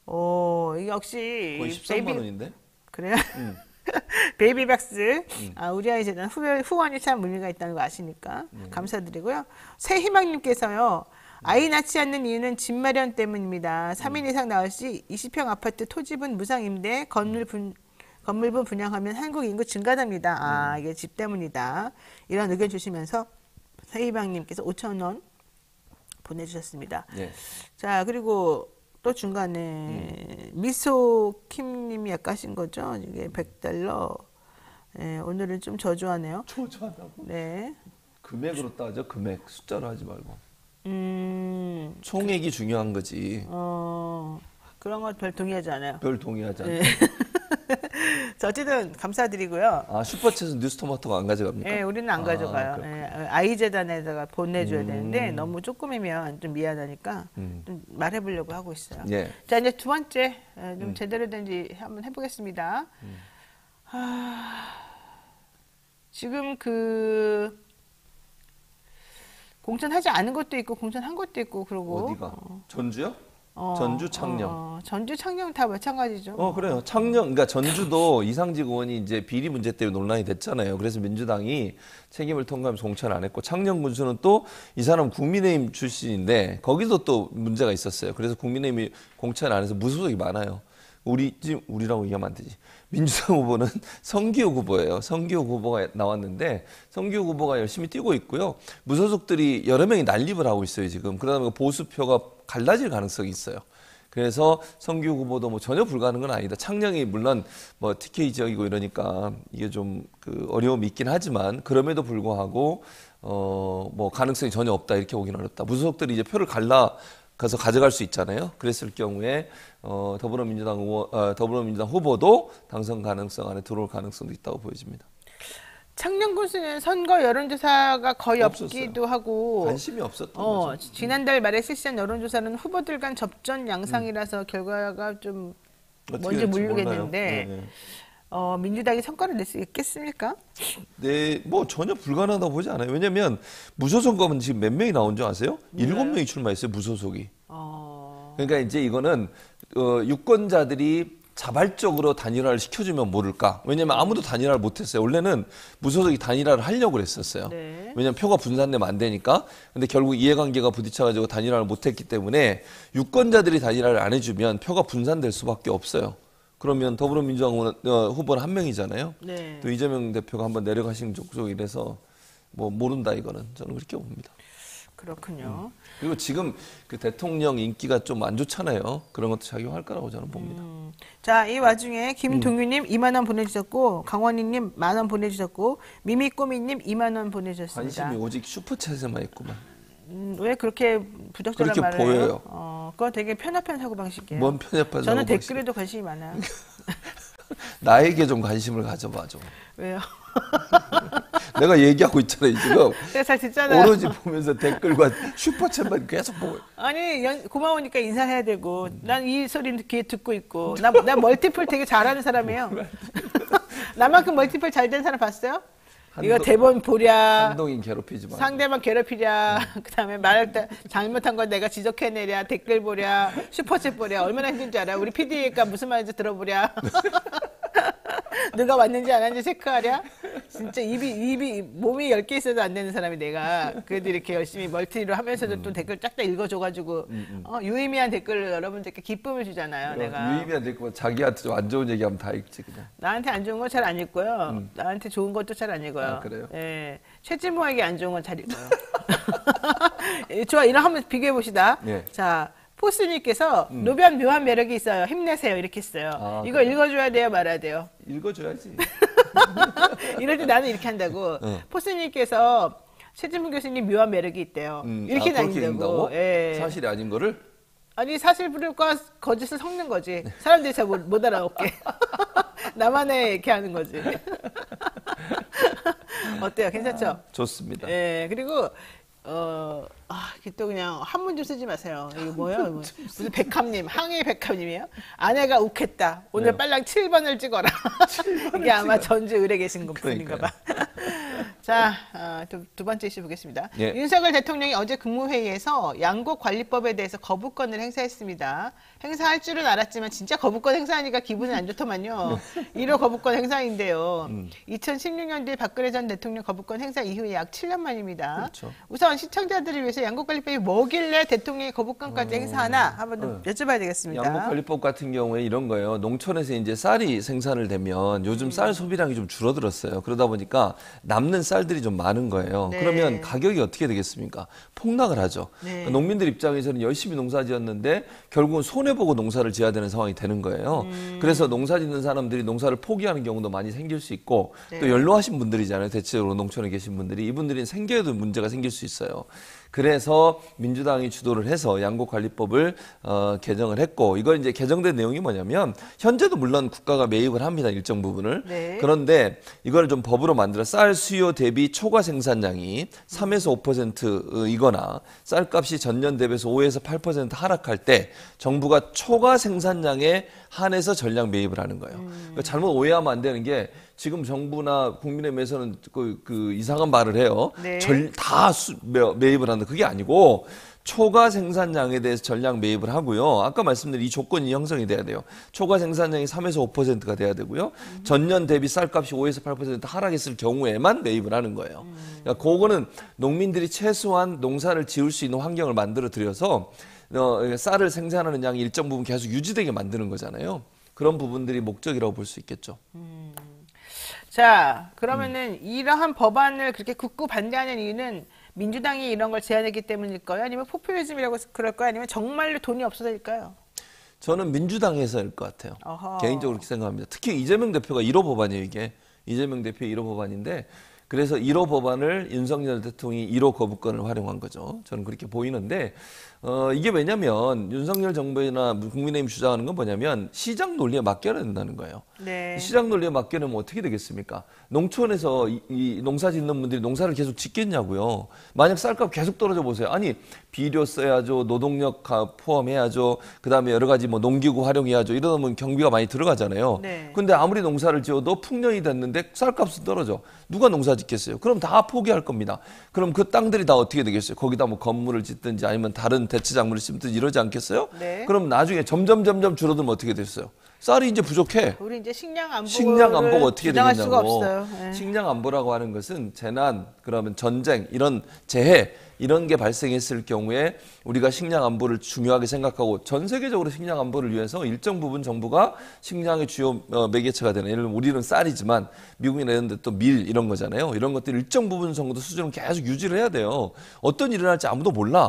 역시 거의 13만 원인데? 그래요? 베이비박스 우리 아이 재단 후원이 참 의미가 있다는 거 아시니까 감사드리고요. 새희망님께서요. 아이 낳지 않는 이유는 집 마련 때문입니다. 3인 이상 낳을 시 20평 아파트 토지분 무상 임대 건물분 분양하면 한국 인구 증가됩니다. 이게 집 때문이다. 이런 의견 주시면서 새희망님께서 5,000원 보내주셨습니다. 예. 자, 그리고 또 중간에 미소킴님이 아까 하신 거죠? 이게 100달러. 네, 오늘은 좀 저조하네요. 저조하다고? 네. 금액으로 따져. 금액 숫자로 하지 말고. 총액이 중요한 거지. 그런 거 별 동의하지 않아요. 별 동의하지 않아. 네. 자, 어쨌든 감사드리고요. 아, 슈퍼챗은 뉴스토마토가 안 가져갑니까? 네, 우리는 안 가져가요. 그렇군요. 아이 재단에다가 보내줘야 되는데 너무 조금이면 좀 미안하니까 좀 말해보려고 하고 있어요. 예. 자, 이제 두 번째 좀 제대로 된지 한번 해보겠습니다. 지금 공천하지 않은 것도 있고 공천한 것도 있고 그러고 어디가? 전주요? 전주 창녕. 전주 창녕 다 마찬가지죠. 그래요. 창녕, 그러니까 전주도 이상직 의원이 이제 비리 문제 때문에 논란이 됐잖아요. 그래서 민주당이 책임을 통과하면서 공천 안 했고, 창녕 군수는 또 이 사람 국민의힘 출신인데, 거기도 또 문제가 있었어요. 그래서 국민의힘이 공천 안 해서 무소속이 많아요. 우리라고 얘기하면 안 되지. 민주당 후보는 성기호 후보예요. 성기호 후보가 나왔는데 성기호 후보가 열심히 뛰고 있고요. 무소속들이 여러 명이 난립을 하고 있어요, 지금. 그러다 보니까 보수표가 갈라질 가능성이 있어요. 그래서 성기호 후보도 뭐 전혀 불가능한 건 아니다. 창녕이 물론 뭐 TK 지역이고 이러니까 이게 좀 어려움이 있긴 하지만 그럼에도 불구하고 뭐 가능성이 전혀 없다 이렇게 보기는 어렵다. 무소속들이 이제 표를 가서 가져갈 수 있잖아요. 그랬을 경우에 더불어민주당 후보도 당선 가능성 안에 들어올 가능성도 있다고 보여집니다. 창녕 군수는 선거 여론조사가 거의 없었어요. 없기도 하고 관심이 없었던 거죠. 지난달 말에 실시한 여론조사는 후보들 간 접전 양상이라서 결과가 좀 뭔지 모르겠는데 네. 민주당이 성과를 낼 수 있겠습니까? 네, 뭐 전혀 불가능하다고 보지 않아요. 왜냐하면 무소속은 지금 몇 명이 나온 줄 아세요? 7명이 출마했어요, 무소속이. 그러니까 이제 이거는 유권자들이 자발적으로 단일화를 시켜주면 모를까. 왜냐하면 아무도 단일화를 못했어요. 원래는 무소속이 단일화를 하려고 그랬었어요. 네. 왜냐하면 표가 분산되면 안 되니까. 근데 결국 이해관계가 부딪혀가지고 단일화를 못했기 때문에 유권자들이 단일화를 안 해주면 표가 분산될 수밖에 없어요. 그러면 더불어민주당 후보는 한 명이잖아요. 네. 또 이재명 대표가 한번 내려가신 족족 이래서 뭐 모른다 이거는 저는 그렇게 봅니다. 그렇군요. 그리고 지금 그 대통령 인기가 좀 안 좋잖아요. 그런 것도 작용할 거라고 저는 봅니다. 자, 이 와중에 김동규님 2만 원 보내주셨고 강원희님 1만 원 보내주셨고 미미꼬미님 2만 원 보내주셨습니다. 관심이 오직 슈퍼챗에만 있구만. 왜 그렇게 부적절한 그렇게 말을 보여요. 해요? 그거 되게 편협한 사고방식이에요. 뭔 편협한 저는 사고방식. 댓글에도 관심이 많아요. 나에게 좀 관심을 가져봐 좀. 왜요? 내가 얘기하고 있잖아요 지금. 내가 잘 듣잖아요. 오로지 보면서 댓글과 슈퍼챗만 계속 보고. 아니 고마우니까 인사해야 되고 난 이 소리 귀에 듣고 있고 나 멀티플 되게 잘하는 사람이에요. 나만큼 멀티플 잘 된 사람 봤어요? 이거 대본 보랴, 한동인 괴롭히지 마. 상대방 괴롭히랴, 그다음에 말할 때 잘못한 건 내가 지적해내랴, 댓글 보랴, 슈퍼챗 보랴. 얼마나 힘든지 알아? 우리 PD가 무슨 말인지 들어보랴. 누가 왔는지 안 왔는지 체크하랴. 진짜 입이 몸이 10개 있어도 안 되는 사람이 내가 그래도 이렇게 열심히 멀티로 하면서도 또 댓글 쫙쫙 읽어줘가지고 유의미한 댓글을 여러분들께 기쁨을 주잖아요. 내가 유의미한 댓글 자기한테 좀 안 좋은 얘기하면 다 읽지 그냥. 나한테 안 좋은 건 잘 안 읽고요. 나한테 좋은 것도 잘 안 읽어요. 아, 그래요? 예, 최진모에게 안 좋은 건 잘 읽어요. 좋아, 이런 한번 비교해 봅시다. 예. 자. 포스님께서 노변 묘한 매력이 있어요. 힘내세요. 이렇게 했어요. 아, 이거 읽어줘야 돼요? 말아야 돼요? 읽어줘야지. 이럴 때 나는 이렇게 한다고. 포스님께서 최진문 교수님 묘한 매력이 있대요. 이렇게 그렇게 다닌다고. 읽는다고? 예. 사실이 아닌 거를? 아니 사실과 거짓을 섞는 거지. 사람들이 잘 못 알아먹게. 나만의 이렇게 하는 거지. 어때요? 괜찮죠? 좋습니다. 예. 그리고 이게 또 그냥 한문 좀 쓰지 마세요. 이거 뭐예요? 무슨 백합님, 항해 백합님이에요? 아내가 욱했다. 오늘 네. 빨랑 7번을 찍어라. 이게 아마 전주 을에 계신 분인가 봐. 자, 두 번째 이슈 보겠습니다. 예. 윤석열 대통령이 어제 국무회의에서 양곡관리법에 대해서 거부권을 행사했습니다. 행사할 줄은 알았지만 진짜 거부권 행사하니까 기분이 안 좋더만요. 1호 거부권 행사인데요. 2016년도에 박근혜 전 대통령 거부권 행사 이후에 약 7년 만입니다. 그렇죠. 우선 시청자들을 위해서 양곡관리법이 뭐길래 대통령이 거부권까지 행사하나 한번 좀 여쭤봐야 되겠습니다. 양곡관리법 같은 경우에 이런 거예요. 농촌에서 이제 쌀이 생산을 되면 요즘 쌀 소비량이 좀 줄어들었어요. 그러다 보니까 남는 쌀들이 좀 많은 거예요. 네. 그러면 가격이 어떻게 되겠습니까? 폭락을 하죠. 네. 그러니까 농민들 입장에서는 열심히 농사 지었는데 결국은 손해보고 농사를 지어야 되는 상황이 되는 거예요. 그래서 농사 짓는 사람들이 농사를 포기하는 경우도 많이 생길 수 있고 네. 또 연로하신 분들이잖아요. 대체적으로 농촌에 계신 분들이. 이분들이 생계에도 문제가 생길 수 있어요. 그래서 민주당이 주도를 해서 양곡관리법을 개정을 했고, 이걸 이제 개정된 내용이 뭐냐면 현재도 물론 국가가 매입을 합니다, 일정 부분을. 네. 그런데 이걸 좀 법으로 만들어 쌀 수요 대비 초과 생산량이 3에서 5%이거나 쌀값이 전년 대비해서 5에서 8% 하락할 때 정부가 초과 생산량에 한해서 전량 매입을 하는 거예요. 그러니까 잘못 오해하면 안 되는 게 지금 정부나 국민의힘에서는 그 이상한 말을 해요. 네. 다 매입을 한다. 그게 아니고 초과 생산량에 대해서 전량 매입을 하고요. 아까 말씀드린 이 조건이 형성이 돼야 돼요. 초과 생산량이 3에서 5%가 돼야 되고요. 전년 대비 쌀값이 5에서 8% 하락했을 경우에만 매입을 하는 거예요. 그러니까 그거는 농민들이 최소한 농사를 지을 수 있는 환경을 만들어 드려서 쌀을 생산하는 양이 일정 부분 계속 유지되게 만드는 거잖아요. 그런 부분들이 목적이라고 볼 수 있겠죠. 자, 그러면은 이러한 법안을 그렇게 굳고 반대하는 이유는 민주당이 이런 걸 제안했기 때문일까요? 아니면 포퓰리즘이라고 그럴까요? 아니면 정말로 돈이 없어서일까요? 저는 민주당에서일 것 같아요. 어허. 개인적으로 그렇게 생각합니다. 특히 이재명 대표가 1호 법안이에요, 이게. 이재명 대표의 1호 법안인데 그래서 1호 법안을 윤석열 대통령이 1호 거부권을 활용한 거죠. 저는 그렇게 보이는데 이게 왜냐면 윤석열 정부나 국민의힘 주장하는 건 뭐냐면 시장 논리에 맡겨야 된다는 거예요. 네. 시장 논리에 맡겨놓으면 어떻게 되겠습니까? 농촌에서 이 농사 짓는 분들이 농사를 계속 짓겠냐고요. 만약 쌀값 계속 떨어져 보세요. 아니 비료 써야죠, 노동력 포함해야죠, 그다음에 여러 가지 뭐 농기구 활용해야죠. 이러다 보면 경비가 많이 들어가잖아요. 네. 근데 아무리 농사를 지어도 풍년이 됐는데 쌀값은 떨어져. 누가 농사 짓겠어요? 그럼 다 포기할 겁니다. 그럼 그 땅들이 다 어떻게 되겠어요? 거기다 뭐 건물을 짓든지 아니면 다른 대체 작물을 심든지 이러지 않겠어요? 네. 그럼 나중에 점점 줄어들면 어떻게 됐어요? 쌀이 이제 부족해. 우리 이제 식량 안보가 어떻게 주장할 수가 되겠냐고. 없어요. 네. 식량 안보라고 하는 것은 재난, 그러면 전쟁, 이런 재해 이런 게 발생했을 경우에 우리가 식량 안보를 중요하게 생각하고 전 세계적으로 식량 안보를 위해서 일정 부분 정부가 식량의 주요 매개체가 되는, 예를 들면 우리는 쌀이지만 미국이나 이런 데 또 밀 이런 거잖아요. 이런 것들 일정 부분 정도 수준을 계속 유지를 해야 돼요. 어떤 일이 일어날지 아무도 몰라.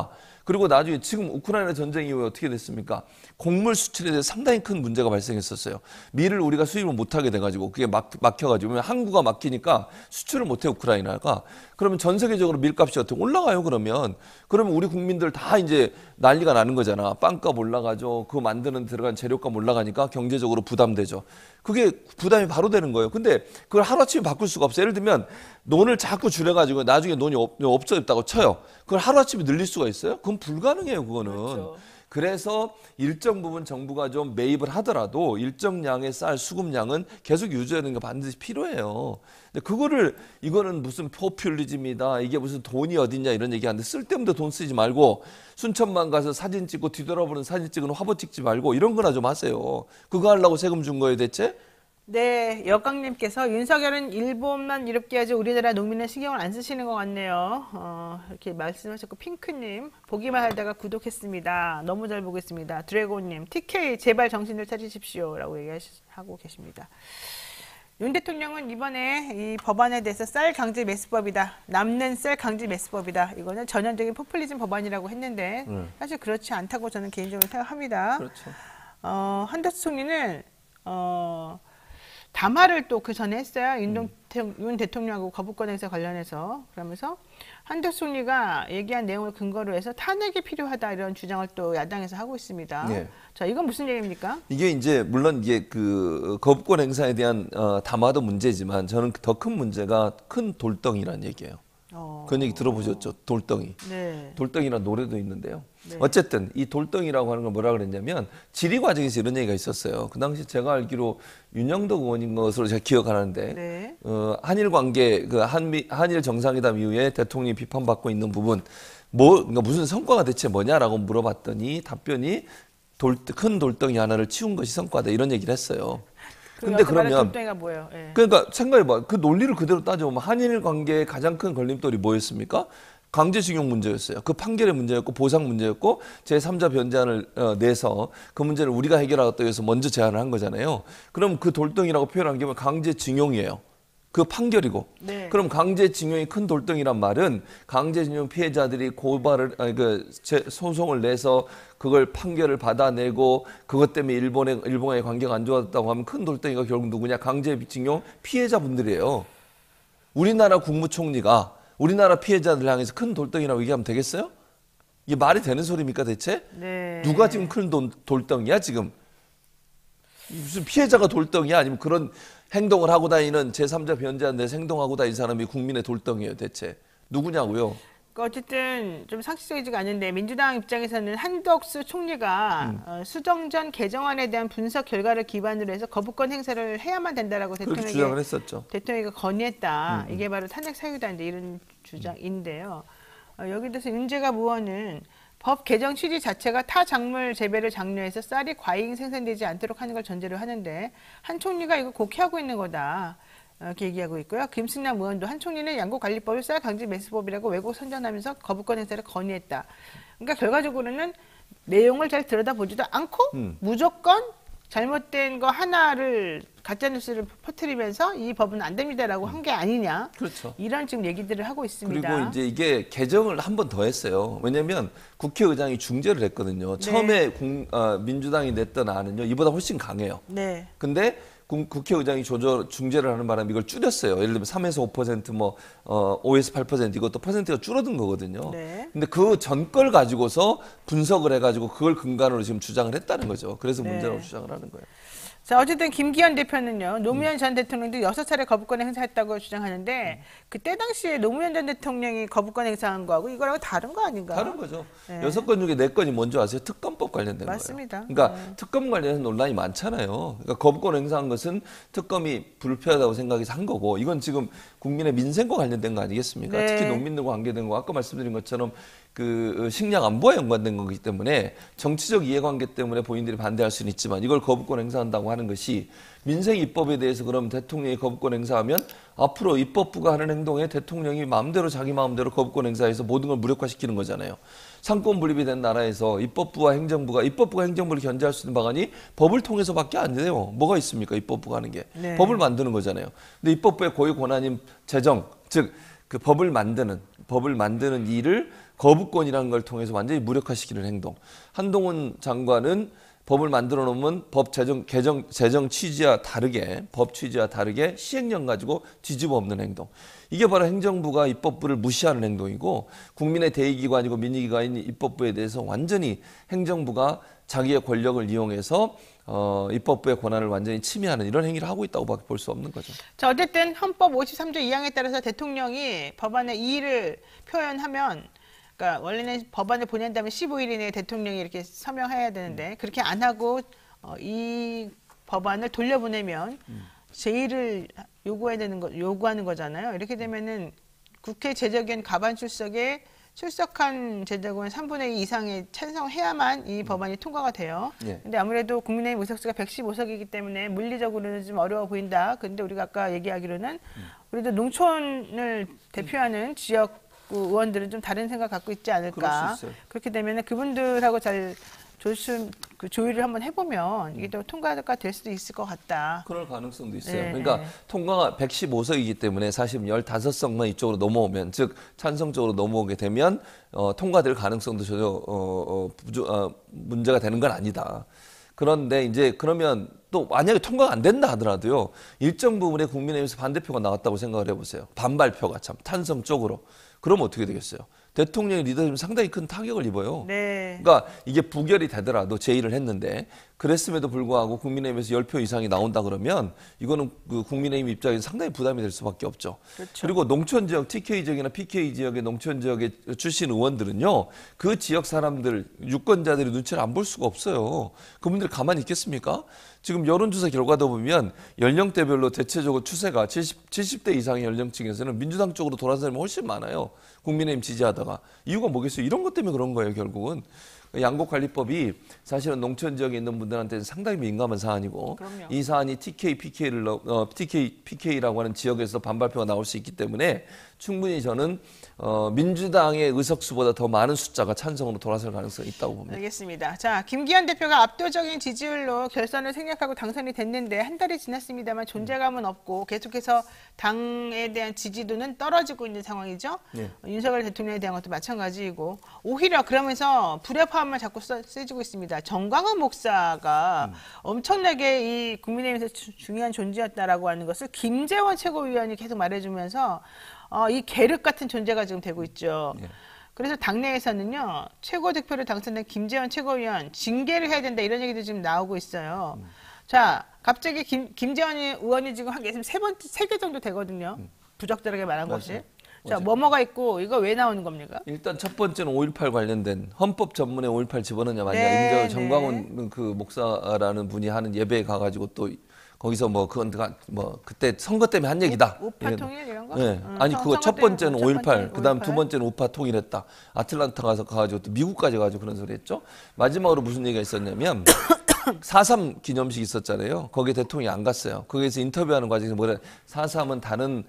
그리고 나중에 지금 우크라이나 전쟁 이후에 어떻게 됐습니까? 곡물 수출에 대해 상당히 큰 문제가 발생했었어요. 밀을 우리가 수입을 못하게 돼가지고 그게 막혀가지고 항구가 막히니까 수출을 못해 우크라이나가. 그러면 전 세계적으로 밀값이 어떻게 올라가요? 그러면 우리 국민들 다 이제 난리가 나는 거잖아. 빵값 올라가죠. 그거 만드는 데 들어간 재료값 올라가니까 경제적으로 부담되죠. 그게 부담이 바로 되는 거예요. 근데 그걸 하루아침에 바꿀 수가 없어요. 예를 들면 논을 자꾸 줄여가지고 나중에 논이 없어졌다고 쳐요. 그걸 하루아침에 늘릴 수가 있어요? 그건 불가능해요. 그거는. 그렇죠. 그래서 일정 부분 정부가 좀 매입을 하더라도 일정량의 쌀 수급량은 계속 유지하는 게 반드시 필요해요. 근데 이거는 무슨 포퓰리즘이다. 이게 무슨 돈이 어딨냐 이런 얘기하는데 쓸데없는 돈 쓰지 말고 순천만 가서 사진 찍고 뒤돌아보는 사진 찍는 화보 찍지 말고 이런 거나 좀 하세요. 그거 하려고 세금 준 거예요 대체? 네, 역강님께서 윤석열은 일본만 이롭게 하지 우리나라 농민은 신경을 안 쓰시는 것 같네요. 이렇게 말씀하셨고 핑크님 보기만 하다가 구독했습니다. 너무 잘 보고 있습니다. 드래곤님 TK 제발 정신을 차리십시오 라고 얘기하고 계십니다. 윤 대통령은 이번에 이 법안에 대해서 쌀 강제 매수법이다. 남는 쌀 강제 매수법이다. 이거는 전형적인 포퓰리즘 법안이라고 했는데 사실 그렇지 않다고 저는 개인적으로 생각합니다. 그렇죠. 한덕수 총리는 담화를 또 그 전에 했어요. 윤 대통령하고 거부권 행사 관련해서. 그러면서 한덕수 총리가 얘기한 내용을 근거로 해서 탄핵이 필요하다 이런 주장을 또 야당에서 하고 있습니다. 네. 자, 이건 무슨 얘기입니까? 이게 이제 물론 이게 그 거부권 행사에 대한 담화도 문제지만 저는 더 큰 문제가 큰 돌덩이라는 얘기예요. 그런 얘기 들어보셨죠? 돌덩이. 네. 돌덩이라는 노래도 있는데요. 네. 어쨌든 이 돌덩이라고 하는 건 뭐라 그랬냐면 질의 과정에서 이런 얘기가 있었어요. 그 당시 제가 알기로 윤영덕 의원인 것으로 제가 기억하는데 네. 한일 관계 그 한일 정상회담 이후에 대통령이 비판받고 있는 부분 그러니까 무슨 성과가 대체 뭐냐라고 물어봤더니 답변이 큰 돌덩이 하나를 치운 것이 성과다 이런 얘기를 했어요. 근데 그러면 돌덩이가 뭐예요? 네. 그러니까 생각해봐. 그 논리를 그대로 따져보면 한일 관계의 가장 큰 걸림돌이 뭐였습니까? 강제징용 문제였어요. 그 판결의 문제였고 보상 문제였고 제3자 변제안을 내서 그 문제를 우리가 해결하기 위해서 먼저 제안을 한 거잖아요. 그럼 그 돌덩이라고 표현한 게 강제징용이에요. 그 판결이고. 네. 그럼 강제징용이 큰 돌덩이란 말은 강제징용 피해자들이 소송을 내서 그걸 판결을 받아내고 그것 때문에 일본의 관계가 안 좋았다고 하면 큰 돌덩이가 결국 누구냐? 강제징용 피해자분들이에요. 우리나라 국무총리가 우리나라 피해자들 향해서 큰 돌덩이라고 얘기하면 되겠어요? 이게 말이 되는 소리입니까 대체? 네. 누가 지금 큰 돌덩이야 지금? 무슨 피해자가 돌덩이야? 아니면 그런 행동을 하고 다니는 제3자 변제안 내에서 행동하고 다니는 사람이 국민의 돌덩이에요 대체? 누구냐고요? 어쨌든 좀 상식적이지가 않은데 민주당 입장에서는 한덕수 총리가 수정전 개정안에 대한 분석 결과를 기반으로 해서 거부권 행사를 해야만 된다라고 그렇게 주장을 했었죠. 대통령이 건의했다. 이게 바로 탄핵 사유다 이런 주장인데요. 여기 대해서 윤재갑 의원은 법 개정 취지 자체가 타 작물 재배를 장려해서 쌀이 과잉 생산되지 않도록 하는 걸 전제로 하는데 한 총리가 이거 곡해하고 있는 거다. 이렇게 얘기하고 있고요. 김승남 의원도 한 총리는 양곡관리법을 쌀 강제 매수법이라고 왜곡 선전하면서 거부권 행사를 건의했다. 그러니까 결과적으로는 내용을 잘 들여다보지도 않고 무조건 잘못된 거 하나를 가짜뉴스를 퍼뜨리면서 이 법은 안 됩니다라고 한 게 아니냐. 그렇죠. 이런 지금 얘기들을 하고 있습니다. 그리고 이제 이게 개정을 한 번 더 했어요. 왜냐하면 국회의장이 중재를 했거든요. 네. 처음에 민주당이 냈던 안은요. 이보다 훨씬 강해요. 네. 근데 국회의장이 중재를 하는 바람에 이걸 줄였어요. 예를 들면 3에서 5% 5에서 8% 이것도 퍼센트가 줄어든 거거든요. 네. 근데 그 전 걸 가지고서 분석을 해가지고 그걸 근간으로 지금 주장을 했다는 거죠. 그래서 네. 문제라고 주장을 하는 거예요. 자, 어쨌든 김기현 대표는요. 노무현 전 대통령도 6차례 거부권 행사했다고 주장하는데 그때 당시에 노무현 전 대통령이 거부권 행사한 거하고 이거랑 다른 거 아닌가? 다른 거죠. 네. 6건 중에 4건이 뭔지 아세요? 특검법 관련된 맞습니다. 거예요. 그러니까 특검 관련해서 논란이 많잖아요. 그러니까 거부권 행사한 것은 특검이 불필요하다고 생각해서 한 거고 이건 지금 국민의 민생과 관련된 거 아니겠습니까? 네. 특히 농민들과 관계된 거 아까 말씀드린 것처럼 그 식량 안보와 연관된 거기 때문에 정치적 이해관계 때문에 본인들이 반대할 수는 있지만 이걸 거부권 행사한다고 하는 것이 민생 입법에 대해서 그럼 대통령이 거부권 행사하면 앞으로 입법부가 하는 행동에 대통령이 마음대로 자기 마음대로 거부권 행사해서 모든 걸 무력화시키는 거잖아요. 상권 분립이 된 나라에서 입법부가 행정부를 견제할 수 있는 방안이 법을 통해서밖에 안 돼요. 뭐가 있습니까? 입법부가 하는 게. 네. 법을 만드는 거잖아요. 근데 입법부의 고유 권한인 재정, 즉 그 법을 만드는 일을 거부권이라는 걸 통해서 완전히 무력화시키는 행동. 한동훈 장관은 법을 만들어 놓으면 법 제정 취지와 다르게, 법 취지와 다르게 시행령 가지고 뒤집어 엎는 행동. 이게 바로 행정부가 입법부를 무시하는 행동이고, 국민의 대의기관이고 민의기관인 입법부에 대해서 완전히 행정부가 자기의 권력을 이용해서 입법부의 권한을 완전히 침해하는 이런 행위를 하고 있다고밖에 볼 수 없는 거죠. 자, 어쨌든 헌법 53조 2항에 따라서 대통령이 법안의 이의를 표현하면, 그러니까 원래는 법안을 보낸 다음에 15일 이내에 대통령이 이렇게 서명해야 되는데 그렇게 안 하고 이 법안을 돌려보내면 제의를 요구하는 거잖아요. 이렇게 되면은 국회 제적위원 가반 출석에 출석한 제적위원 3분의 2 이상의 찬성해야만 이 법안이 통과가 돼요. 근데 아무래도 국민의힘 의석수가 115석이기 때문에 물리적으로는 좀 어려워 보인다. 근데 우리가 아까 얘기하기로는 그래도 농촌을 대표하는 지역 의원들은 좀 다른 생각 갖고 있지 않을까. 그럴 수 있어요. 그렇게 되면 그분들하고 잘 조율을 한번 해보면 이게 또 통과가 될 수도 있을 것 같다. 그럴 가능성도 있어요. 네, 그러니까 네. 통과가 115석이기 때문에 사실 15석만 이쪽으로 넘어오면, 즉 찬성 쪽으로 넘어오게 되면 통과될 가능성도 전혀 문제가 되는 건 아니다. 그런데 이제 그러면 또 만약에 통과가 안 된다 하더라도요, 일정 부분에 국민의힘에서 반대표가 나왔다고 생각을 해보세요. 반발표가 참 탄성 쪽으로. 그럼 어떻게 되겠어요? 대통령의 리더십은 상당히 큰 타격을 입어요. 네. 그러니까 이게 부결이 되더라도 제의를 했는데 그랬음에도 불구하고 국민의힘에서 10표 이상이 나온다 그러면 이거는 그 국민의힘 입장에서 상당히 부담이 될 수밖에 없죠. 그렇죠. 그리고 농촌 지역, TK 지역이나 PK 지역의 농촌 지역의 출신 의원들은요, 그 지역 사람들, 유권자들이 눈치를 안 볼 수가 없어요. 그분들 가만히 있겠습니까? 지금 여론조사 결과도 보면 연령대별로 대체적으로 추세가 70대 이상의 연령층에서는 민주당 쪽으로 돌아선 사람이 훨씬 많아요. 국민의힘 지지하다가. 이유가 뭐겠어요? 이런 것 때문에 그런 거예요, 결국은. 양곡관리법이 사실은 농촌 지역에 있는 분들한테는 상당히 민감한 사안이고, 그럼요. 이 사안이 PK라고 하는 지역에서 반발표가 나올 수 있기 때문에 충분히 저는 민주당의 의석수보다 더 많은 숫자가 찬성으로 돌아설 가능성이 있다고 봅니다. 알겠습니다. 자, 김기현 대표가 압도적인 지지율로 결선을 생략하고 당선이 됐는데 한 달이 지났습니다만 존재감은 없고 계속해서 당에 대한 지지도는 떨어지고 있는 상황이죠. 네. 윤석열 대통령에 대한 것도 마찬가지이고, 오히려 그러면서 불협화음을 자꾸 세지고 있습니다. 정광훈 목사가 엄청나게 이 국민의힘에서 중요한 존재였다라고 하는 것을 김재원 최고위원이 계속 말해주면서 이 계륵 같은 존재가 지금 되고 있죠. 네. 그래서 당내에서는요, 최고 득표를 당선된 김재원 최고위원 징계를 해야 된다 이런 얘기도 지금 나오고 있어요. 자, 갑자기 김재원 의원이 지금 한 개, 세 개 정도 되거든요. 부적절하게 말한 맞아요. 것이. 자, 뭐가 있고 이거 왜 나오는 겁니까? 일단 첫 번째는 5.18 관련된 헌법 전문에 5.18 집어넣냐 마냐. 네, 임저 정광훈 그 목사라는 분이 하는 예배에 가가지고 또 거기서 뭐 그건 뭐 그때 선거 때문에 한 얘기다. 우파 통일 이런 거? 네. 아니 그거 첫 번째는 5.18, 그다음 두 5.18. 번째는 우파 통일했다. 아틀란타 가가지고 또 미국까지 가지고 그런 소리 했죠. 마지막으로 무슨 얘기가 있었냐면 4.3 기념식 있었잖아요. 거기에 대통령이 안 갔어요. 거기에서 인터뷰하는 과정에서 뭐래, 4.3은 다른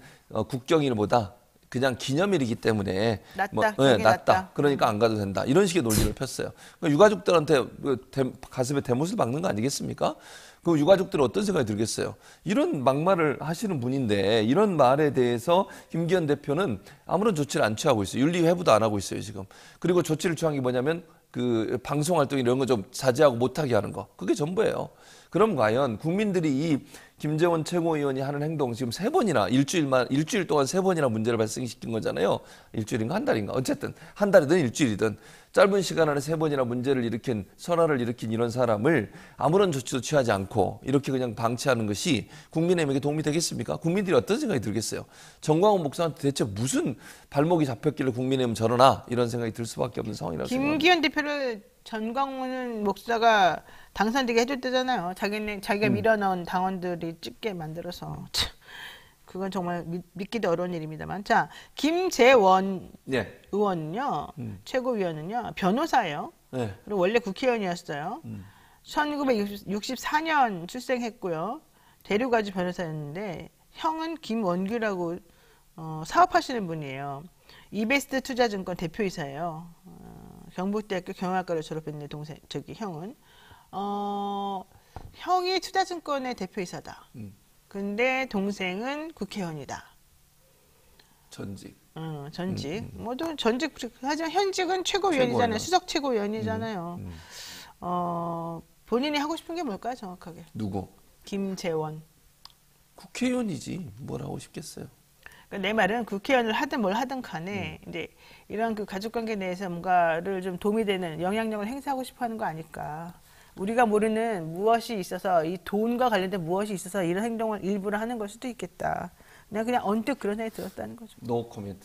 국경일보다 그냥 기념일이기 때문에 낫다, 네, 여기 낫다. 낫다. 그러니까 안 가도 된다. 이런 식의 논리를 폈어요. 그러니까 유가족들한테 가슴에 대못을 박는 거 아니겠습니까? 그 유가족들은 어떤 생각이 들겠어요? 이런 막말을 하시는 분인데 이런 말에 대해서 김기현 대표는 아무런 조치를 안 취하고 있어요. 윤리회부도 안 하고 있어요, 지금. 그리고 조치를 취한 게 뭐냐면 그 방송 활동 이런 거 좀 자제하고 못하게 하는 거. 그게 전부예요. 그럼 과연 국민들이 이 김재원 최고위원이 하는 행동 지금 3번이나 일주일 동안 3번이나 문제를 발생시킨 거잖아요. 일주일인가 한 달인가. 어쨌든 한 달이든 일주일이든 짧은 시간 안에 3번이나 문제를 일으킨, 설화를 일으킨 이런 사람을 아무런 조치도 취하지 않고 이렇게 그냥 방치하는 것이 국민의힘에게 도움이 되겠습니까? 국민들이 어떤 생각이 들겠어요? 정광훈 목사한테 대체 무슨 발목이 잡혔길래 국민의힘 저러나 이런 생각이 들 수밖에 없는 상황이라고 생각합니다. 김기현 대표를 전광훈 목사가 당선되게 해줬대잖아요. 자기가 밀어넣은 당원들이 찍게 만들어서. 참, 그건 정말 믿기도 어려운 일입니다만. 자, 김재원 네. 의원은요, 최고위원은요, 변호사예요. 네. 그리고 원래 국회의원이었어요. 1964년 출생했고요. 대류가주 변호사였는데 형은 김원규라고 사업하시는 분이에요. 이베스트 투자증권 대표이사예요. 경북대학교 경영학과를 졸업했는데 형은 형이 투자증권의 대표이사다. 근데 동생은 국회의원이다. 전직. 전직. 모두 전직, 하지만 현직은 최고위원이잖아요. 최고위원. 수석 최고위원이잖아요. 본인이 하고 싶은 게 뭘까요, 정확하게? 누구? 김재원. 국회의원이지. 뭘 하고 싶겠어요. 그러니까 내 말은 국회의원을 하든 뭘 하든 간에 이제 이런 그 가족관계 내에서 뭔가를 좀 도움이 되는 영향력을 행사하고 싶어 하는 거 아닐까. 우리가 모르는 무엇이 있어서 이 돈과 관련된 무엇이 있어서 이런 행동을 일부러 하는 걸 수도 있겠다. 그냥 언뜻 그런 생각이 들었다는 거죠. 노 코멘트.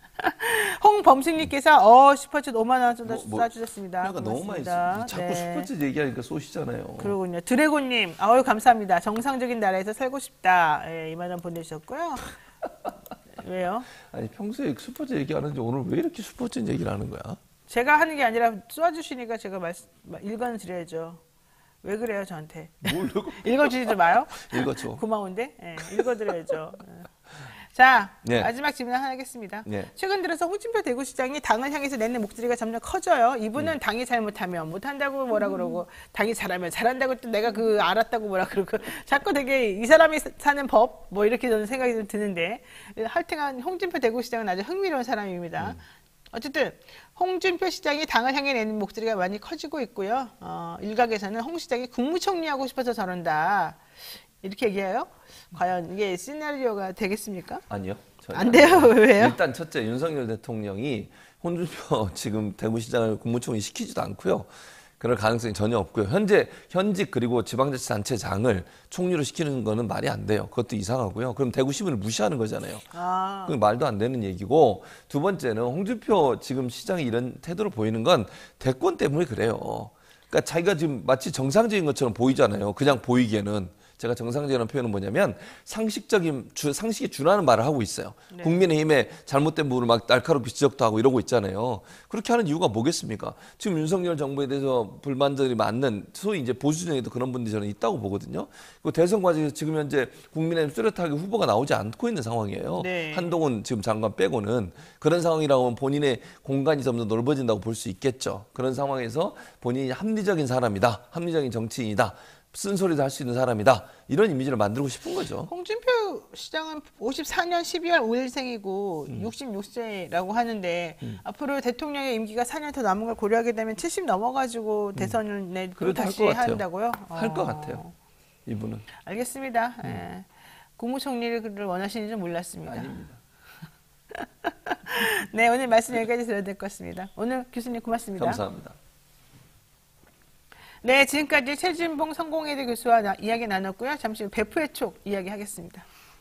홍범식님께서 슈퍼챗 5만 원 쏴주셨습니다. 그러니까 너무 많이 고맙습니다. 자꾸 네. 슈퍼챗 얘기하니까 쏘시잖아요. 그러군요. 드래곤님, 감사합니다. 정상적인 나라에서 살고 싶다. 예, 2만 원 보내주셨고요. 왜요? 아니 평소에 슈퍼챗 얘기 안 하는데 오늘 왜 이렇게 슈퍼챗 얘기를 하는 거야? 제가 하는 게 아니라 쏴주시니까 제가 읽어드려야죠. 왜 그래요, 저한테? 뭘 읽어주지도 마요. 읽어줘. 고마운데? 네, 읽어드려야죠. 자, 네. 마지막 질문 하나 하겠습니다. 네. 최근 들어서 홍준표 대구시장이 당을 향해서 내는 목소리가 점점 커져요. 이분은 당이 잘못하면 못한다고 뭐라 그러고, 당이 잘하면 잘한다고 또 내가 알았다고 뭐라 그러고, 자꾸 되게 이 사람이 사는 법, 뭐 이렇게 저는 생각이 좀 드는데, 하여튼간 홍준표 대구시장은 아주 흥미로운 사람입니다. 어쨌든 홍준표 시장이 당을 향해 내는 목소리가 많이 커지고 있고요. 일각에서는 홍 시장이 국무총리 하고 싶어서 저런다. 이렇게 얘기해요. 과연 이게 시나리오가 되겠습니까? 아니요. 전혀 안 돼요. 왜요? 일단 첫째 윤석열 대통령이 홍준표 지금 대구시장을 국무총리 시키지도 않고요. 그럴 가능성이 전혀 없고요. 현직 그리고 지방자치단체장을 총리로 시키는 거는 말이 안 돼요. 그것도 이상하고요. 그럼 대구 시민을 무시하는 거잖아요. 그 말도 안 되는 얘기고, 두 번째는 홍준표 지금 시장이 이런 태도를 보이는 건 대권 때문에 그래요. 그러니까 자기가 지금 마치 정상적인 것처럼 보이잖아요. 그냥 보이기에는. 제가 정상적인 표현은 뭐냐면 상식에 준하는 말을 하고 있어요. 네. 국민의힘의 잘못된 부분을 막 날카롭게 지적도 하고 이러고 있잖아요. 그렇게 하는 이유가 뭐겠습니까? 지금 윤석열 정부에 대해서 불만들이 많는 소위 이제 보수 중에도 그런 분들이 저는 있다고 보거든요. 그 대선 과정에서 지금 현재 국민의힘 뚜렷하게 후보가 나오지 않고 있는 상황이에요. 네. 한동훈 지금 장관 빼고는. 그런 상황이라고 하면 본인의 공간이 점점 넓어진다고 볼 수 있겠죠. 그런 상황에서 본인이 합리적인 사람이다. 합리적인 정치인이다. 쓴소리도 할 수 있는 사람이다. 이런 이미지를 만들고 싶은 거죠. 홍준표 시장은 54년 12월 5일생이고 66세라고 하는데 앞으로 대통령의 임기가 4년 더 남은 걸 고려하게 되면 70 넘어가지고 대선을 내고 다시 한다고요? 할 것 같아요. 이분은. 알겠습니다. 예. 국무총리를 원하시는지 몰랐습니다. 아닙니다. 네, 오늘 말씀 여기까지 들어야 될 것 같습니다. 오늘 교수님 고맙습니다. 감사합니다. 네, 지금까지 최진봉 성공회대 교수와 이야기 나눴고요. 잠시 후 배프의 촉 이야기하겠습니다.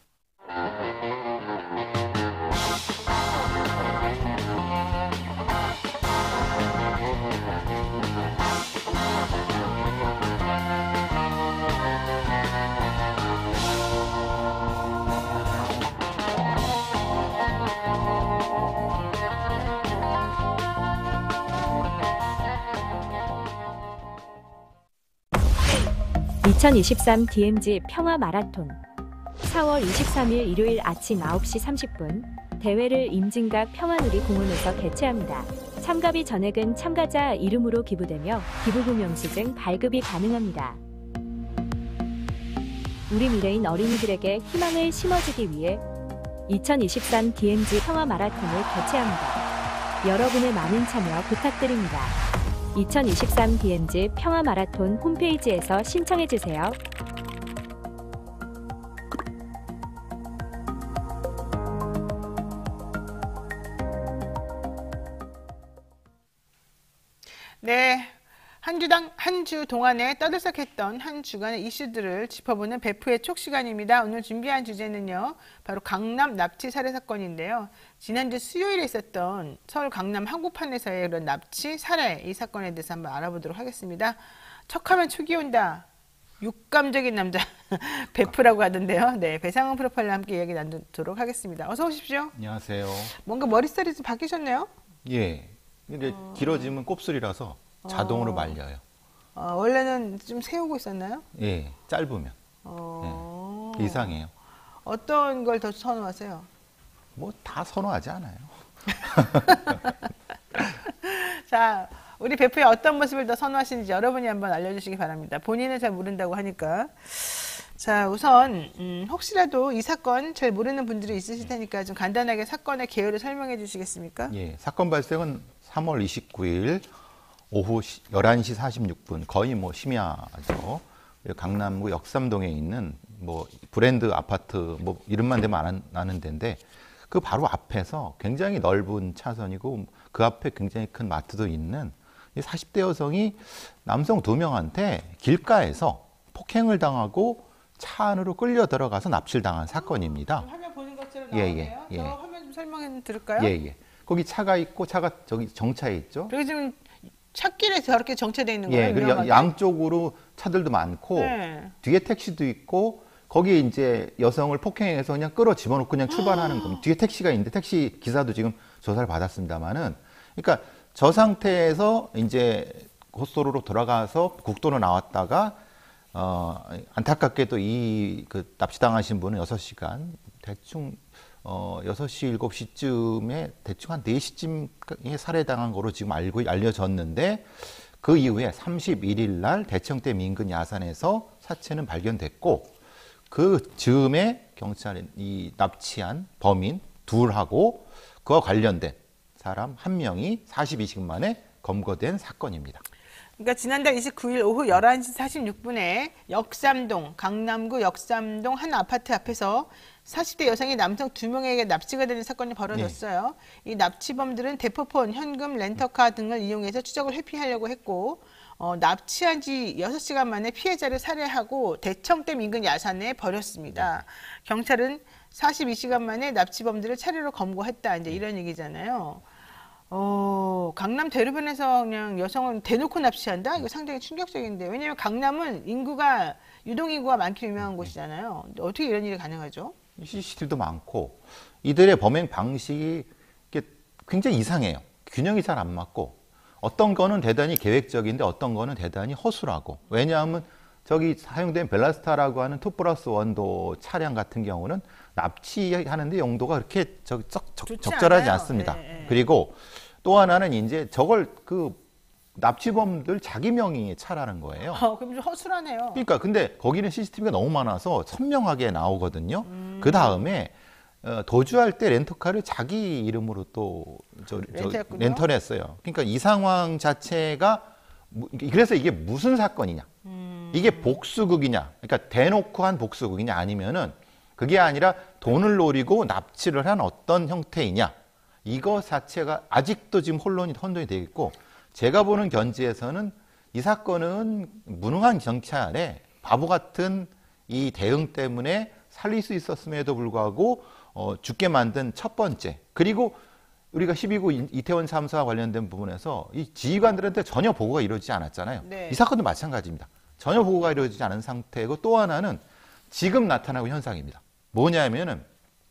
(2023) DMZ 평화 마라톤 4월 23일 일요일 아침 9시 30분 대회를 임진각 평화누리 공원에서 개최합니다. 참가비 전액은 참가자 이름으로 기부되며 기부금 영수증 발급이 가능합니다. 우리 미래인 어린이들에게 희망을 심어주기 위해 2023 DMZ 평화 마라톤을 개최합니다. 여러분의 많은 참여 부탁드립니다. 2023 DMZ 평화 마라톤 홈페이지에서 신청해주세요. 네, 한 주 동안에 떠들썩했던 한 주간의 이슈들을 짚어보는 배프의 촉 시간입니다. 오늘 준비한 주제는요, 바로 강남 납치 살해 사건인데요. 지난주 수요일에 있었던 서울 강남 한복판에서의 그런 납치 살해 이 사건에 대해서 한번 알아보도록 하겠습니다. 척하면 촉이 온다. 육감적인 남자 배프라고 하던데요. 네, 배상훈 프로파일러와 함께 이야기 나누도록 하겠습니다. 어서 오십시오. 안녕하세요. 뭔가 머리살이 좀 바뀌셨네요? 예. 근데 길어지면 곱슬이라서 자동으로 말려요. 원래는 좀 세우고 있었나요? 예, 짧으면. 예, 이상해요. 어떤 걸 더 선호하세요? 뭐 다 선호하지 않아요. 자, 우리 배프의 어떤 모습을 더 선호하시는지 여러분이 한번 알려주시기 바랍니다. 본인은 잘 모른다고 하니까. 자, 우선 혹시라도 이 사건 잘 모르는 분들이 있으실 테니까 좀 간단하게 사건의 개요를 설명해 주시겠습니까? 예, 사건 발생은 3월 29일 오후 11시 46분, 거의 뭐 심야죠. 강남구 역삼동에 있는 뭐 브랜드 아파트, 뭐 이름만 대면 아는 데인데, 그 바로 앞에서 굉장히 넓은 차선이고 그 앞에 굉장히 큰 마트도 있는 40대 여성이 남성 2명한테 길가에서 폭행을 당하고 차 안으로 끌려 들어가서 납치를 당한 사건입니다. 화면 보는 것처럼 예, 나오네요. 예, 예. 저 화면 좀 설명해 드릴까요? 예, 예. 거기 차가 있고 차가 저기 정차해 있죠. 그리고 지금 찾길에 저렇게 정체되어 있는 예, 거예요. 그리고 위험하게? 양쪽으로 차들도 많고 네. 뒤에 택시도 있고 거기에 이제 여성을 폭행해서 그냥 끌어 집어넣고 그냥 출발하는 겁니다. 뒤에 택시가 있는데 택시 기사도 지금 조사를 받았습니다만은, 그러니까 저 상태에서 이제 고속도로로 돌아가서 국도로 나왔다가 안타깝게도 이 그 납치당하신 분은 6시간 대충 6시 7시쯤에 대충 한 4시쯤에 살해당한 거로 지금 알려졌는데, 그 이후에 31일 날 대청대 민근 야산에서 사체는 발견됐고, 그 즈음에 경찰이 이 납치한 범인 둘하고 그와 관련된 사람 1명이 42시간 만에 검거된 사건입니다. 그러니까 지난달 29일 오후 11시 46분에 역삼동, 강남구 역삼동 한 아파트 앞에서 40대 여성이 남성 2명에게 납치가 되는 사건이 벌어졌어요. 이 납치범들은 대포폰, 현금, 렌터카 등을 이용해서 추적을 회피하려고 했고, 납치한 지 6시간 만에 피해자를 살해하고 대청댐 인근 야산에 버렸습니다. 경찰은 42시간 만에 납치범들을 차례로 검거했다, 이제 이런 얘기잖아요. 강남 대로변에서 그냥 여성을 대놓고 납치한다? 이거 상당히 충격적인데, 왜냐하면 강남은 유동인구가 많기로 유명한 곳이잖아요. 어떻게 이런 일이 가능하죠? CCTV도 많고 이들의 범행 방식이 굉장히 이상해요. 균형이 잘 안 맞고, 어떤 거는 대단히 계획적인데 어떤 거는 대단히 허술하고, 왜냐하면 저기 사용된 벨라스타라고 하는 2+1도 차량 같은 경우는 납치하는데 용도가 그렇게 적절하지 않습니다. 네. 그리고 또 하나는 이제 저걸 그 납치범들 자기 명의의 차라는 거예요. 그럼 좀 허술하네요. 그러니까 근데 거기는 CCTV가 너무 많아서 선명하게 나오거든요. 그 다음에 도주할 때 렌터카를 자기 이름으로 또 렌터를 했어요. 그러니까 이 상황 자체가, 그래서 이게 무슨 사건이냐, 이게 복수극이냐, 그러니까 대놓고 한 복수극이냐, 아니면은 그게 아니라 돈을 노리고 납치를 한 어떤 형태이냐, 이거 자체가 아직도 지금 혼돈이 되어 있고, 제가 보는 견지에서는 이 사건은 무능한 경찰의 바보 같은 이 대응 때문에 살릴 수 있었음에도 불구하고 죽게 만든 첫 번째, 그리고 우리가 12구 이태원 참사와 관련된 부분에서 이 지휘관들한테 전혀 보고가 이루어지지 않았잖아요. 네. 이 사건도 마찬가지입니다. 전혀 보고가 이루어지지 않은 상태고, 또 하나는 지금 나타나고 현상입니다. 뭐냐면은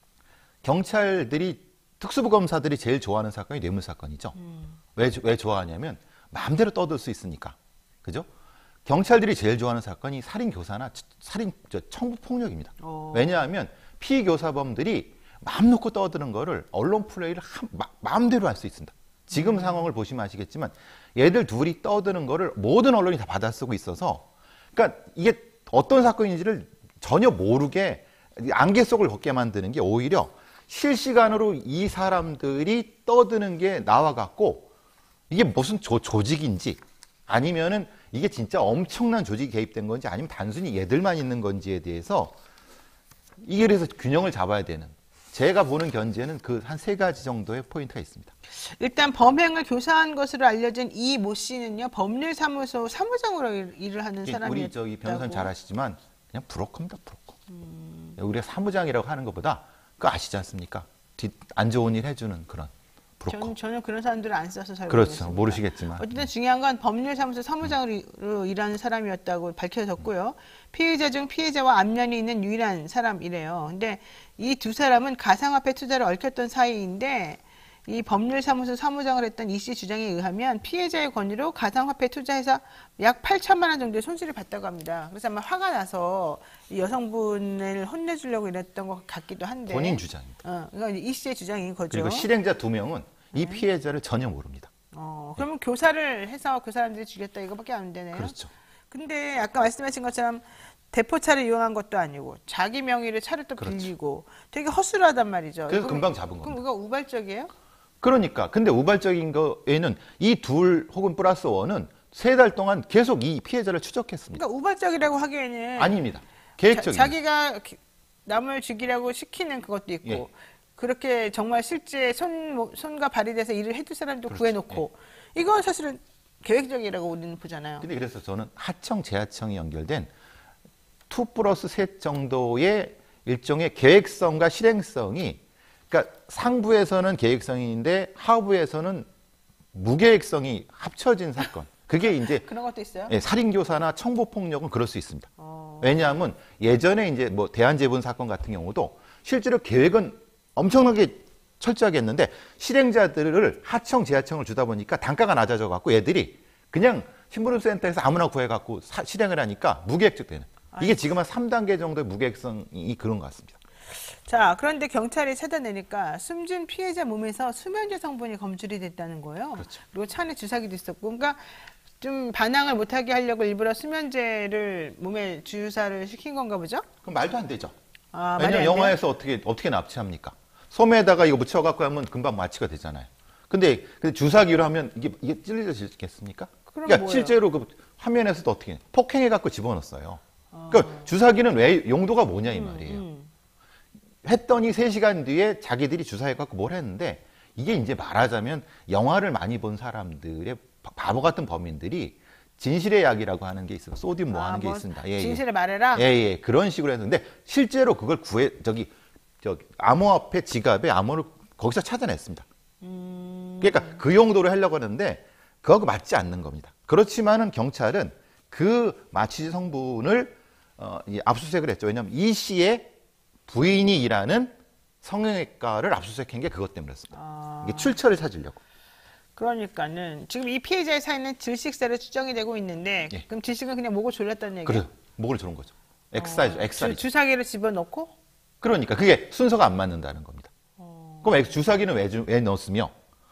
경찰들이, 특수부 검사들이 제일 좋아하는 사건이 뇌물 사건이죠. 왜 좋아하냐면 마음대로 떠들 수 있으니까. 그죠? 경찰들이 제일 좋아하는 사건이 살인 교사나 청부 폭력입니다. 왜냐하면 피의 교사범들이 마음 놓고 떠드는 거를 언론 플레이를 마음대로 할 수 있습니다. 지금 상황을 보시면 아시겠지만 얘들 둘이 떠드는 거를 모든 언론이 다 받아쓰고 있어서, 그러니까 이게 어떤 사건인지를 전혀 모르게 안개 속을 걷게 만드는 게 오히려 실시간으로 이 사람들이 떠드는 게 나와갖고, 이게 무슨 조직인지, 아니면은 이게 진짜 엄청난 조직이 개입된 건지, 아니면 단순히 얘들만 있는 건지에 대해서, 이게 그래서 균형을 잡아야 되는, 제가 보는 견지에는 그 한 3가지 정도의 포인트가 있습니다. 일단 범행을 교사한 것으로 알려진 이 모 씨는요, 법률사무소 사무장으로 일을 하는 사람이었다고. 우리 저기 변호사님 잘 아시지만 그냥 브로커입니다, 브로커. 우리가 사무장이라고 하는 것보다 그거 아시지 않습니까? 안 좋은 일 해주는 그런 브로커. 저는 그런 사람들을 안 써서 잘 그렇죠. 모르겠습니다. 모르시겠지만. 어쨌든 중요한 건 법률사무소 사무장으로 일하는 사람이었다고 밝혀졌고요. 피의자 중 피해자와 안면이 있는 유일한 사람이래요. 근데 이 두 사람은 가상화폐 투자를 얽혔던 사이인데, 이 법률사무소 사무장을 했던 이 씨 주장에 의하면 피해자의 권유로 가상화폐 투자해서 약 8천만 원 정도의 손실을 봤다고 합니다. 그래서 아마 화가 나서 이 여성분을 혼내주려고 이랬던 것 같기도 한데. 본인 주장입니다. 이건 이 씨의 주장인 거죠. 그리고 실행자 2명은 이 피해자를 전혀 모릅니다. 그러면 교사를 해서 그 사람들이 죽였다 이거밖에 안 되네요. 그렇죠. 근데 아까 말씀하신 것처럼 대포차를 이용한 것도 아니고 자기 명의로 차를 또 빌리고 되게 허술하단 말이죠. 그래서 이거- 금방 잡은 그럼 겁니다. 이거 우발적이에요? 그러니까 근데 우발적인 거에는 이 둘 혹은 플러스 원은 3달 동안 계속 이 피해자를 추적했습니다. 그러니까 우발적이라고 하기에는 아닙니다. 계획적인. 자기가 남을 죽이려고 시키는 그것도 있고 예. 그렇게 정말 실제 손과 발이 돼서 일을 해줄 사람도 그렇죠. 구해놓고 이건 사실은 계획적이라고 우리는 보잖아요. 근데 그래서 저는 하청, 재하청이 연결된 2+3 정도의 일종의 계획성과 실행성이, 그러니까 상부에서는 계획성인데 하부에서는 무계획성이 합쳐진 사건. 그게 이제 그런 것도 있어요? 예, 살인교사나 청부폭력은 그럴 수 있습니다. 왜냐하면 예전에 이제 뭐 대한제분 사건 같은 경우도 실제로 계획은 엄청나게 철저하게 했는데 실행자들을 하청, 재하청을 주다 보니까 단가가 낮아져 갖고 애들이 그냥 신부름센터에서 아무나 구해갖고 실행을 하니까 무계획적 되는. 이게 지금 한 3단계 정도의 무계획성이 그런 것 같습니다. 자, 그런데 경찰이 찾아내니까 숨진 피해자 몸에서 수면제 성분이 검출이 됐다는 거예요. 그렇죠. 그리고 차 안에 주사기도 있었고, 그러니까 좀 반항을 못하게 하려고 일부러 수면제를 몸에 주사를 시킨 건가 보죠? 그럼 말도 안 되죠. 아, 말이 왜냐면 안 영화에서 어떻게 납치합니까? 솜에다가 이거 묻혀갖고 하면 금방 마취가 되잖아요. 근데 주사기로 하면 이게 찔려지겠습니까? 그럼 그러니까 뭐예요? 실제로 그 화면에서도 어떻게 폭행해갖고 집어넣었어요. 그러니까 주사기는 왜 용도가 뭐냐 이 말이에요. 했더니 3시간 뒤에 자기들이 주사해갖고 뭘 했는데 이게 이제 말하자면 영화를 많이 본 사람들의 바보 같은 범인들이 진실의 약이라고 하는 게 있어요. 소듐 뭐 하는 게 있습니다. 예, 진실을 말해라? 예. 그런 식으로 했는데 실제로 그걸 저기 암호화폐 지갑에 암호를 거기서 찾아냈습니다. 그러니까 그 용도로 하려고 하는데 그거하고 맞지 않는 겁니다. 그렇지만은 경찰은 그 마취 성분을 압수수색을 했죠. 왜냐하면 이 씨의 부인이 일하는 성형외과를 압수수색한 게 그것 때문이었습니다. 이게 출처를 찾으려고. 그러니까는 지금 이 피해자의 사인은 질식사로 추정이 되고 있는데 예. 그럼 질식은 그냥 목을 졸랐다는 얘기예요? 그래, 목을 조른 거죠. 엑살이죠. 주사기를 집어넣고? 그러니까 그게 순서가 안 맞는다는 겁니다. 그럼 주사기는 왜 넣었으며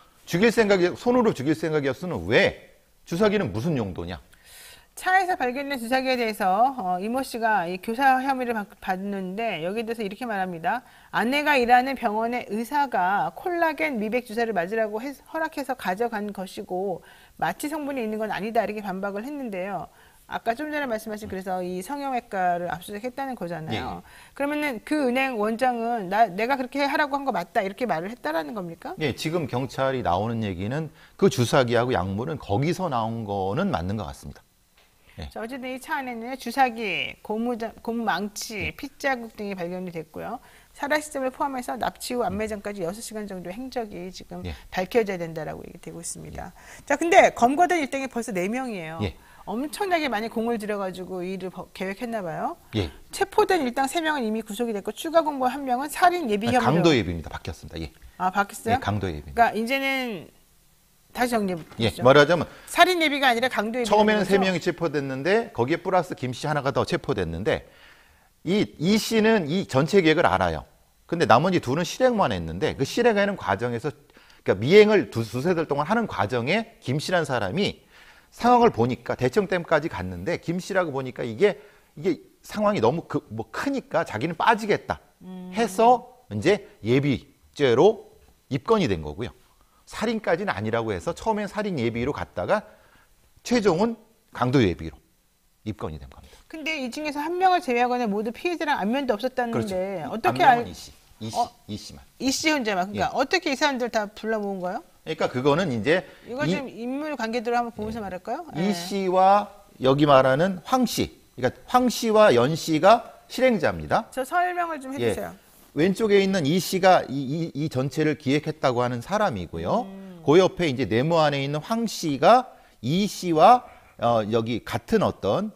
손으로 죽일 생각이었으면 왜 주사기는 무슨 용도냐? 차에서 발견된 주사기에 대해서 이모 씨가 이 교사 혐의를 받는데 여기에 대해서 이렇게 말합니다. 아내가 일하는 병원의 의사가 콜라겐 미백 주사를 맞으라고 허락해서 가져간 것이고 마취 성분이 있는 건 아니다 이렇게 반박을 했는데요. 아까 좀 전에 말씀하신 그래서 이 성형외과를 압수수색했다는 거잖아요. 예. 그러면은 그 은행 원장은 내가 그렇게 하라고 한 거 맞다 이렇게 말을 했다라는 겁니까? 예, 지금 경찰이 나오는 얘기는 그 주사기하고 약물은 거기서 나온 거는 맞는 것 같습니다. 자, 어쨌든 이 차 안에는 주사기, 고무망치, 핏자국 등이 발견이 됐고요. 살해 시점을 포함해서 납치 후 안매장까지 6시간 정도의 행적이 지금 예. 밝혀져야 된다라고 얘기되고 있습니다. 자, 근데 검거된 일당이 벌써 4명이에요. 예. 엄청나게 많이 공을 들여가지고 이 일을 계획했나 봐요. 예. 체포된 일당 3명은 이미 구속이 됐고 추가 공모 1명은 살인 예비 혐의로. 강도 예비입니다. 바뀌었습니다. 예. 아, 바뀌었어요? 예, 강도 예비입니다. 그러니까 이제는 다시 정리해 예, 보시죠. 말하자면 살인 예비가 아니라 강도 예비. 처음에는 3명이 체포됐는데 거기에 플러스 김 씨 하나가 더 체포됐는데 이 씨는 이 전체 계획을 알아요. 근데 나머지 둘은 실행만 했는데 그 실행하는 과정에서 그러니까 미행을 두세 달 동안 하는 과정에 김 씨라는 사람이 상황을 보니까 대청댐까지 갔는데 김 씨라고 보니까 이게 상황이 너무 크니까 자기는 빠지겠다 해서 이제 예비죄로 입건이 된 거고요. 살인까지는 아니라고 해서 처음엔 살인 예비로 갔다가 최종은 강도 예비로 입건이 된 겁니다. 근데 이 중에서 한 명을 제외하고는 모두 피해자랑 안면도 없었다는데 그렇죠. 어떻게 안명은 이 씨만. 이 씨 혼자만 그러니까 어떻게 이 사람들 다 불러 모은 거예요? 그러니까 그거는 이제 이거 좀 인물 관계대로 한번 보면서 말할까요? 이 씨와 여기 말하는 황 씨, 그러니까 황 씨와 연 씨가 실행자입니다. 저 설명을 좀 해주세요. 왼쪽에 있는 이 씨가 이 전체를 기획했다고 하는 사람이고요. 그 옆에 이제 네모 안에 있는 황 씨가 이 씨와 여기 같은 어떤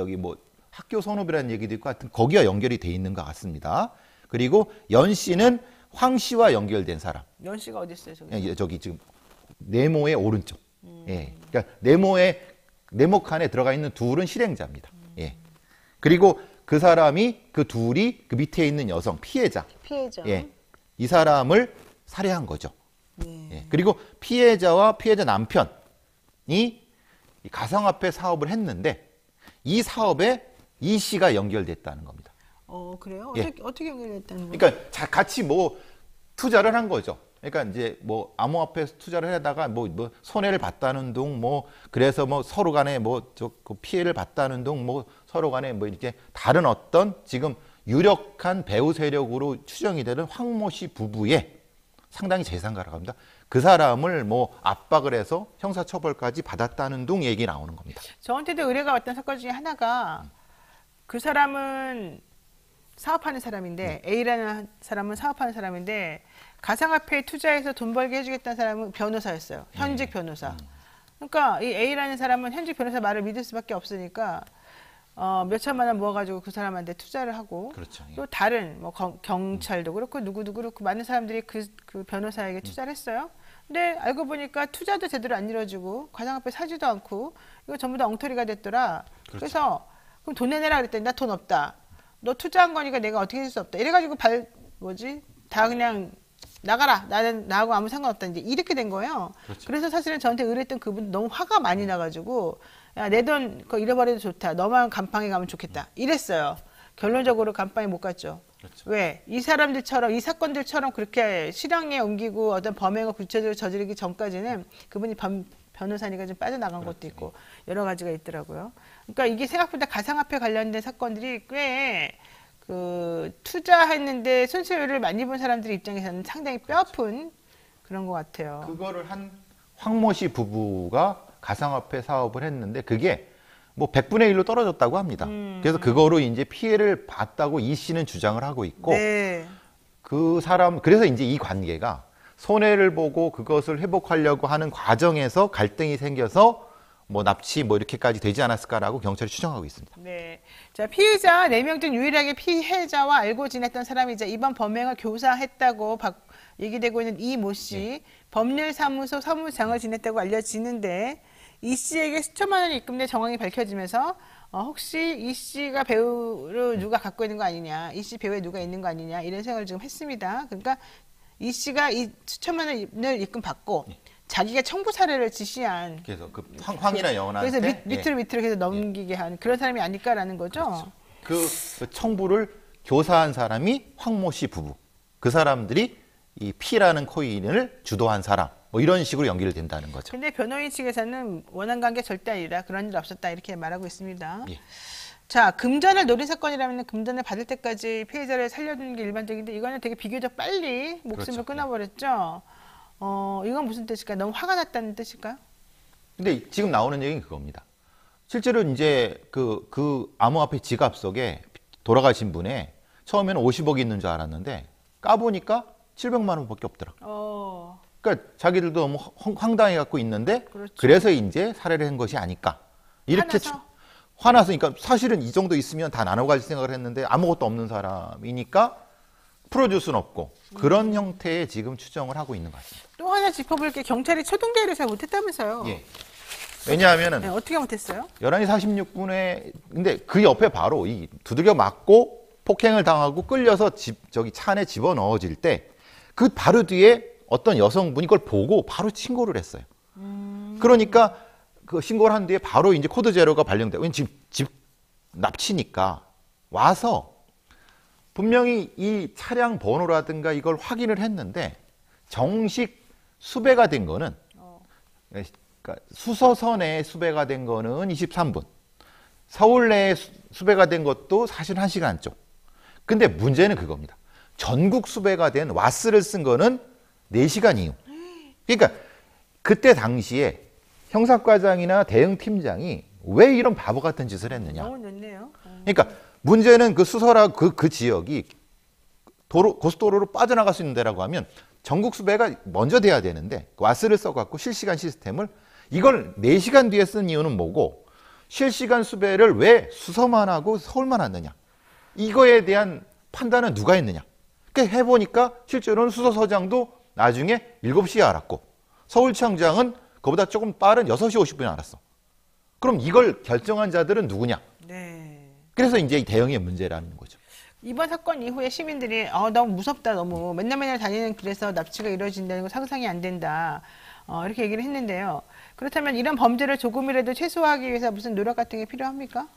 학교 선후배라는 얘기도 있고 하여튼 거기와 연결이 돼 있는 것 같습니다. 그리고 연 씨는 황 씨와 연결된 사람. 연 씨가 어디 있어요, 저기? 저기 지금 네모의 오른쪽. 예. 그러니까 네모 칸에 들어가 있는 둘은 실행자입니다. 예. 그리고 그 사람이 그 둘이 그 밑에 있는 여성 피해자. 예. 이 사람을 살해한 거죠. 예. 그리고 피해자와 피해자 남편이 이 가상화폐 사업을 했는데 이 사업에 이 씨가 연결됐다는 겁니다. 그래요? 예. 어떻게 연결됐다는 거예요? 그러니까 같이 뭐 투자를 한 거죠. 그러니까 이제 뭐 암호화폐에서 투자를 하다가 뭐 손해를 봤다는 둥, 뭐 그래서 뭐 서로 간에 뭐 그 피해를 봤다는 둥, 뭐 서로 간에 뭐 이렇게 다른 어떤 지금 유력한 배후 세력으로 추정이 되는 황모 씨 부부의 상당히 재산가라고 합니다. 그 사람을 뭐 압박을 해서 형사처벌까지 받았다는 둥 얘기 나오는 겁니다. 저한테도 의뢰가 왔던 사건 중에 하나가 그 사람은 사업하는 사람인데 A라는 사람은 사업하는 사람인데 가상화폐에 투자해서 돈 벌게 해주겠다는 사람은 변호사였어요. 현직 변호사. 그러니까 이 A라는 사람은 현직 변호사 말을 믿을 수밖에 없으니까 몇 천만 원 모아가지고 그 사람한테 투자를 하고 그렇죠. 또 다른 뭐 경찰도 그렇고 누구도 그렇고 많은 사람들이 그 변호사에게 투자를 했어요. 근데 알고 보니까 투자도 제대로 안 이루어지고 가상화폐 사지도 않고 이거 전부 다 엉터리가 됐더라. 그래서 그럼 돈 내놔라 그랬더니 나 돈 없다. 너 투자한 거니까 내가 어떻게 할 수 없다. 이래가지고 다 그냥 나가라. 나하고 아무 상관없다. 이제 이렇게 된 거예요. 그렇죠. 그래서 사실은 저한테 의뢰했던 그분 너무 화가 많이 나가지고 야, 내 돈 그거 잃어버려도 좋다. 너만 감방에 가면 좋겠다. 이랬어요. 결론적으로 감방에 못 갔죠. 그렇죠. 왜? 이 사람들처럼 이 사건들처럼 그렇게 실형에 옮기고 어떤 범행을 구체적으로 저지르기 전까지는 그분이 변호사니까 좀 빠져나간 것도 있고 여러 가지가 있더라고요. 그러니까 이게 생각보다 가상화폐 관련된 사건들이 꽤 투자했는데 손실을 많이 본 사람들 입장에서는 상당히 뼈아픈 그런 것 같아요. 그거를 한 황모 씨 부부가 가상화폐 사업을 했는데 그게 뭐 100분의 1로 떨어졌다고 합니다. 그래서 그거로 이제 피해를 봤다고 이 씨는 주장을 하고 있고 네. 그래서 이제 이 관계가 손해를 보고 그것을 회복하려고 하는 과정에서 갈등이 생겨서 뭐 납치 뭐 이렇게까지 되지 않았을까라고 경찰이 추정하고 있습니다. 네. 자, 피의자 4명 중 유일하게 피해자와 알고 지냈던 사람이자 이번 범행을 교사했다고 얘기되고 있는 이 모 씨, 법률사무소 사무장을 지냈다고 알려지는데 이 씨에게 수천만 원이 입금돼 정황이 밝혀지면서 혹시 이 씨가 배우로 누가 갖고 있는 거 아니냐, 이 씨 배우에 누가 있는 거 아니냐 이런 생각을 지금 했습니다. 그러니까 이 씨가 이 수천만 원을 입금 받고 자기가 청부 사례를 지시한 그래서 그 황이나 영원한테 그래서 밑으로 계속 넘기게 한 그런 사람이 아닐까라는 거죠. 그렇죠. 그 청부를 교사한 사람이 황모 씨 부부. 그 사람들이 이 P라는 코인을 주도한 사람. 뭐 이런 식으로 연결이 된다는 거죠. 근데 변호인 측에서는 원한 관계 절대 아니라 그런 일 없었다 이렇게 말하고 있습니다. 예. 자, 금전을 노린 사건이라면 금전을 받을 때까지 피해자를 살려두는 게 일반적인데 이거는 되게 비교적 빨리 목숨을 그렇죠. 끊어버렸죠. 이건 무슨 뜻일까요? 너무 화가 났다는 뜻일까요? 근데 지금 나오는 얘기는 그겁니다. 실제로 이제 그 암호화폐 지갑 속에 돌아가신 분의 처음에는 50억이 있는 줄 알았는데 까보니까 700만 원밖에 없더라. 그러니까 자기들도 너무 황당해 갖고 있는데 그렇죠. 그래서 이제 살해를 한 것이 아닐까. 이렇게 화나서 그러니까 사실은 이 정도 있으면 다 나눠 가질 생각을 했는데 아무것도 없는 사람이니까 풀어줄 수는 없고 그런 형태의 지금 추정을 하고 있는 것 같습니다. 또 하나 짚어볼 게 경찰이 초동대회를 잘 못했다면서요. 예. 왜냐하면은 네, 어떻게 못했어요? 11시 46분에 근데 그 옆에 바로 이 두들겨 맞고 폭행을 당하고 끌려서 차 안에 집어넣어질 때 그 바로 뒤에 어떤 여성분이 그걸 보고 바로 신고를 했어요. 그러니까 그 신고를 한 뒤에 바로 이제 코드 제로가 발령되고 집 납치니까 와서 분명히 이 차량 번호라든가 이걸 확인을 했는데 정식 수배가 된 거는 그러니까 수서선에 수배가 된 거는 23분, 서울 내에 수배가 된 것도 사실 1시간 쪽. 근데 문제는 그겁니다. 전국 수배가 된 와스를 쓴 거는 4시간 이후. 그러니까 그때 당시에 형사과장이나 대응팀장이 왜 이런 바보 같은 짓을 했느냐. 너무 늦네요. 그러니까 문제는 그 수서라 그 지역이 고속도로로 빠져나갈 수 있는 데라고 하면 전국 수배가 먼저 돼야 되는데 와스를 써갖고 실시간 시스템을 이걸 4시간 뒤에 쓴 이유는 뭐고 실시간 수배를 왜 수서만 하고 서울만 하느냐. 이거에 대한 판단은 누가 했느냐. 그러니까 해보니까 실제로는 수서서장도 나중에 7시에 알았고 서울청장은 그보다 조금 빠른 6시 50분에 알았어. 그럼 이걸 결정한 자들은 누구냐. 네. 그래서 이제 이 대응의 문제라는 거죠. 이번 사건 이후에 시민들이 너무 무섭다, 너무 맨날 다니는 길에서 납치가 이루어진다는 거 상상이 안 된다. 이렇게 얘기를 했는데요. 그렇다면 이런 범죄를 조금이라도 최소화하기 위해서 무슨 노력 같은 게 필요합니까?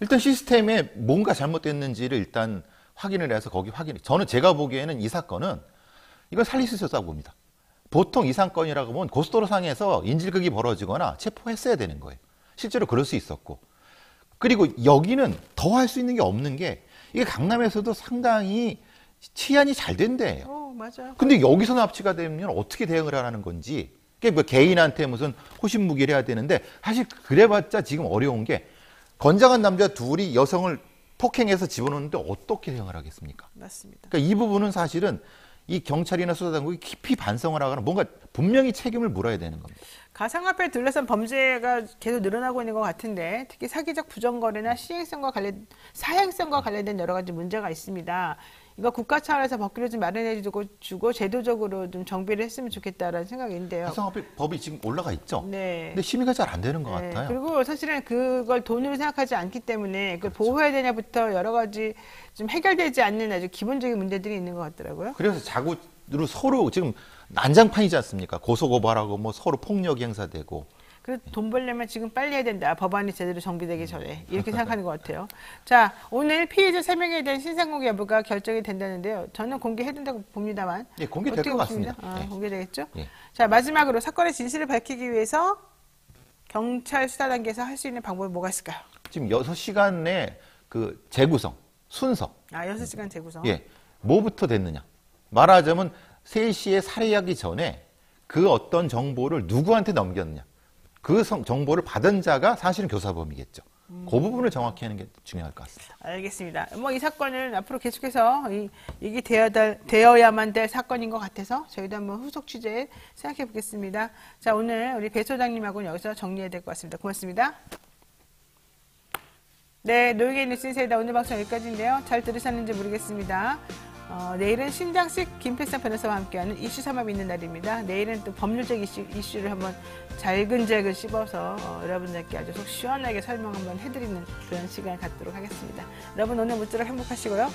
일단 시스템에 뭔가 잘못됐는지를 일단 확인을 해서 저는 제가 보기에는 이 사건은 이걸 살릴 수 있었다고 봅니다. 보통 이 사건이라고 보면 고속도로상에서 인질극이 벌어지거나 체포했어야 되는 거예요. 실제로 그럴 수 있었고. 그리고 여기는 더 할 수 있는 게 없는 게 이게 강남에서도 상당히 치안이 잘 된 데예요. 맞아요. 근데 여기서 납치가 되면 어떻게 대응을 하라는 건지. 그게 뭐 개인한테 무슨 호신무기를 해야 되는데 사실 그래봤자 지금 어려운 게 건장한 남자 둘이 여성을 폭행해서 집어넣는데 어떻게 대응을 하겠습니까? 맞습니다. 그러니까 이 부분은 사실은 이 경찰이나 수사당국이 깊이 반성을 하거나 뭔가 분명히 책임을 물어야 되는 겁니다. 가상화폐에 둘러싼 범죄가 계속 늘어나고 있는 것 같은데 특히 사기적 부정거래나 사행성과 관련된 여러 가지 문제가 있습니다. 이거 국가 차원에서 법규를 좀 마련해 주고 제도적으로 좀 정비를 했으면 좋겠다라는 생각인데요. 가상화폐 법이 지금 올라가 있죠. 네. 근데 심의가 잘 안 되는 것 같아요. 그리고 사실은 그걸 돈으로 생각하지 않기 때문에 그걸 보호해야 되냐부터 여러 가지 좀 해결되지 않는 아주 기본적인 문제들이 있는 것 같더라고요. 그래서 자구로 서로 지금 난장판이지 않습니까? 고소고발하고 뭐 서로 폭력이 행사되고. 그래서 돈 벌려면 지금 빨리 해야 된다. 법안이 제대로 정비되기 전에. 이렇게 생각하는 것 같아요. 자, 오늘 피해자 3명에 대한 신상공개 여부가 결정이 된다는데요. 저는 공개해야 된다고 봅니다만. 예, 공개될 것 같습니다. 예. 공개되겠죠? 예. 자, 마지막으로 사건의 진실을 밝히기 위해서 경찰 수사 단계에서 할 수 있는 방법이 뭐가 있을까요? 지금 6시간 내 그 재구성, 순서. 6시간 재구성. 예. 뭐부터 됐느냐. 말하자면 3시에 살해하기 전에 그 어떤 정보를 누구한테 넘겼느냐. 그 정보를 받은 자가 사실은 교사범이겠죠. 그 부분을 정확히 하는 게 중요할 것 같습니다. 알겠습니다. 뭐 이 사건은 앞으로 계속해서 이게 되어야만 될 사건인 것 같아서 저희도 한번 후속 취재 생각해 보겠습니다. 자, 오늘 우리 배 소장님하고는 여기서 정리해야 될 것 같습니다. 고맙습니다. 네, 노영의 뉴스인사이다 오늘 방송 여기까지인데요. 잘 들으셨는지 모르겠습니다. 내일은 신장식 김필상 변호사와 함께하는 이슈 삼합이 있는 날입니다. 내일은 또 법률적 이슈를 한번 잘근잘근 씹어서 여러분들께 아주 속 시원하게 설명 한번 해드리는 그런 시간을 갖도록 하겠습니다. 여러분 오늘 모쪼록 행복하시고요.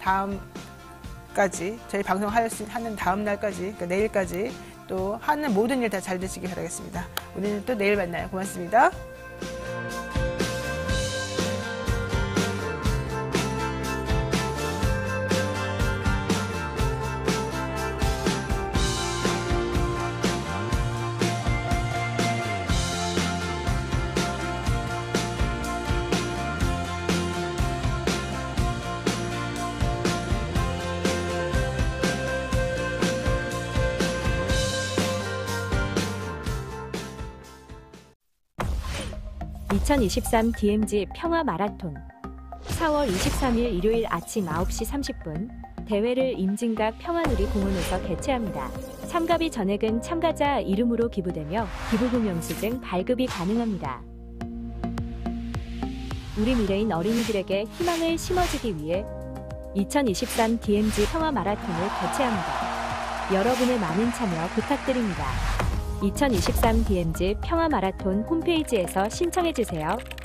다음까지 저희 방송하는 다음 날까지 그러니까 내일까지 또 하는 모든 일 다 잘 되시기 바라겠습니다. 우리는 또 내일 만나요. 고맙습니다. (2023) DMZ 평화 마라톤 4월 23일 일요일 아침 9시 30분 대회를 임진각 평화누리 공원에서 개최합니다. 참가비 전액은 참가자 이름으로 기부되며 기부금 영수증 발급이 가능합니다. 우리 미래인 어린이들에게 희망을 심어주기 위해 2023 DMZ 평화 마라톤을 개최합니다. 여러분의 많은 참여 부탁드립니다. 2023 DMZ 평화 마라톤 홈페이지에서 신청해주세요.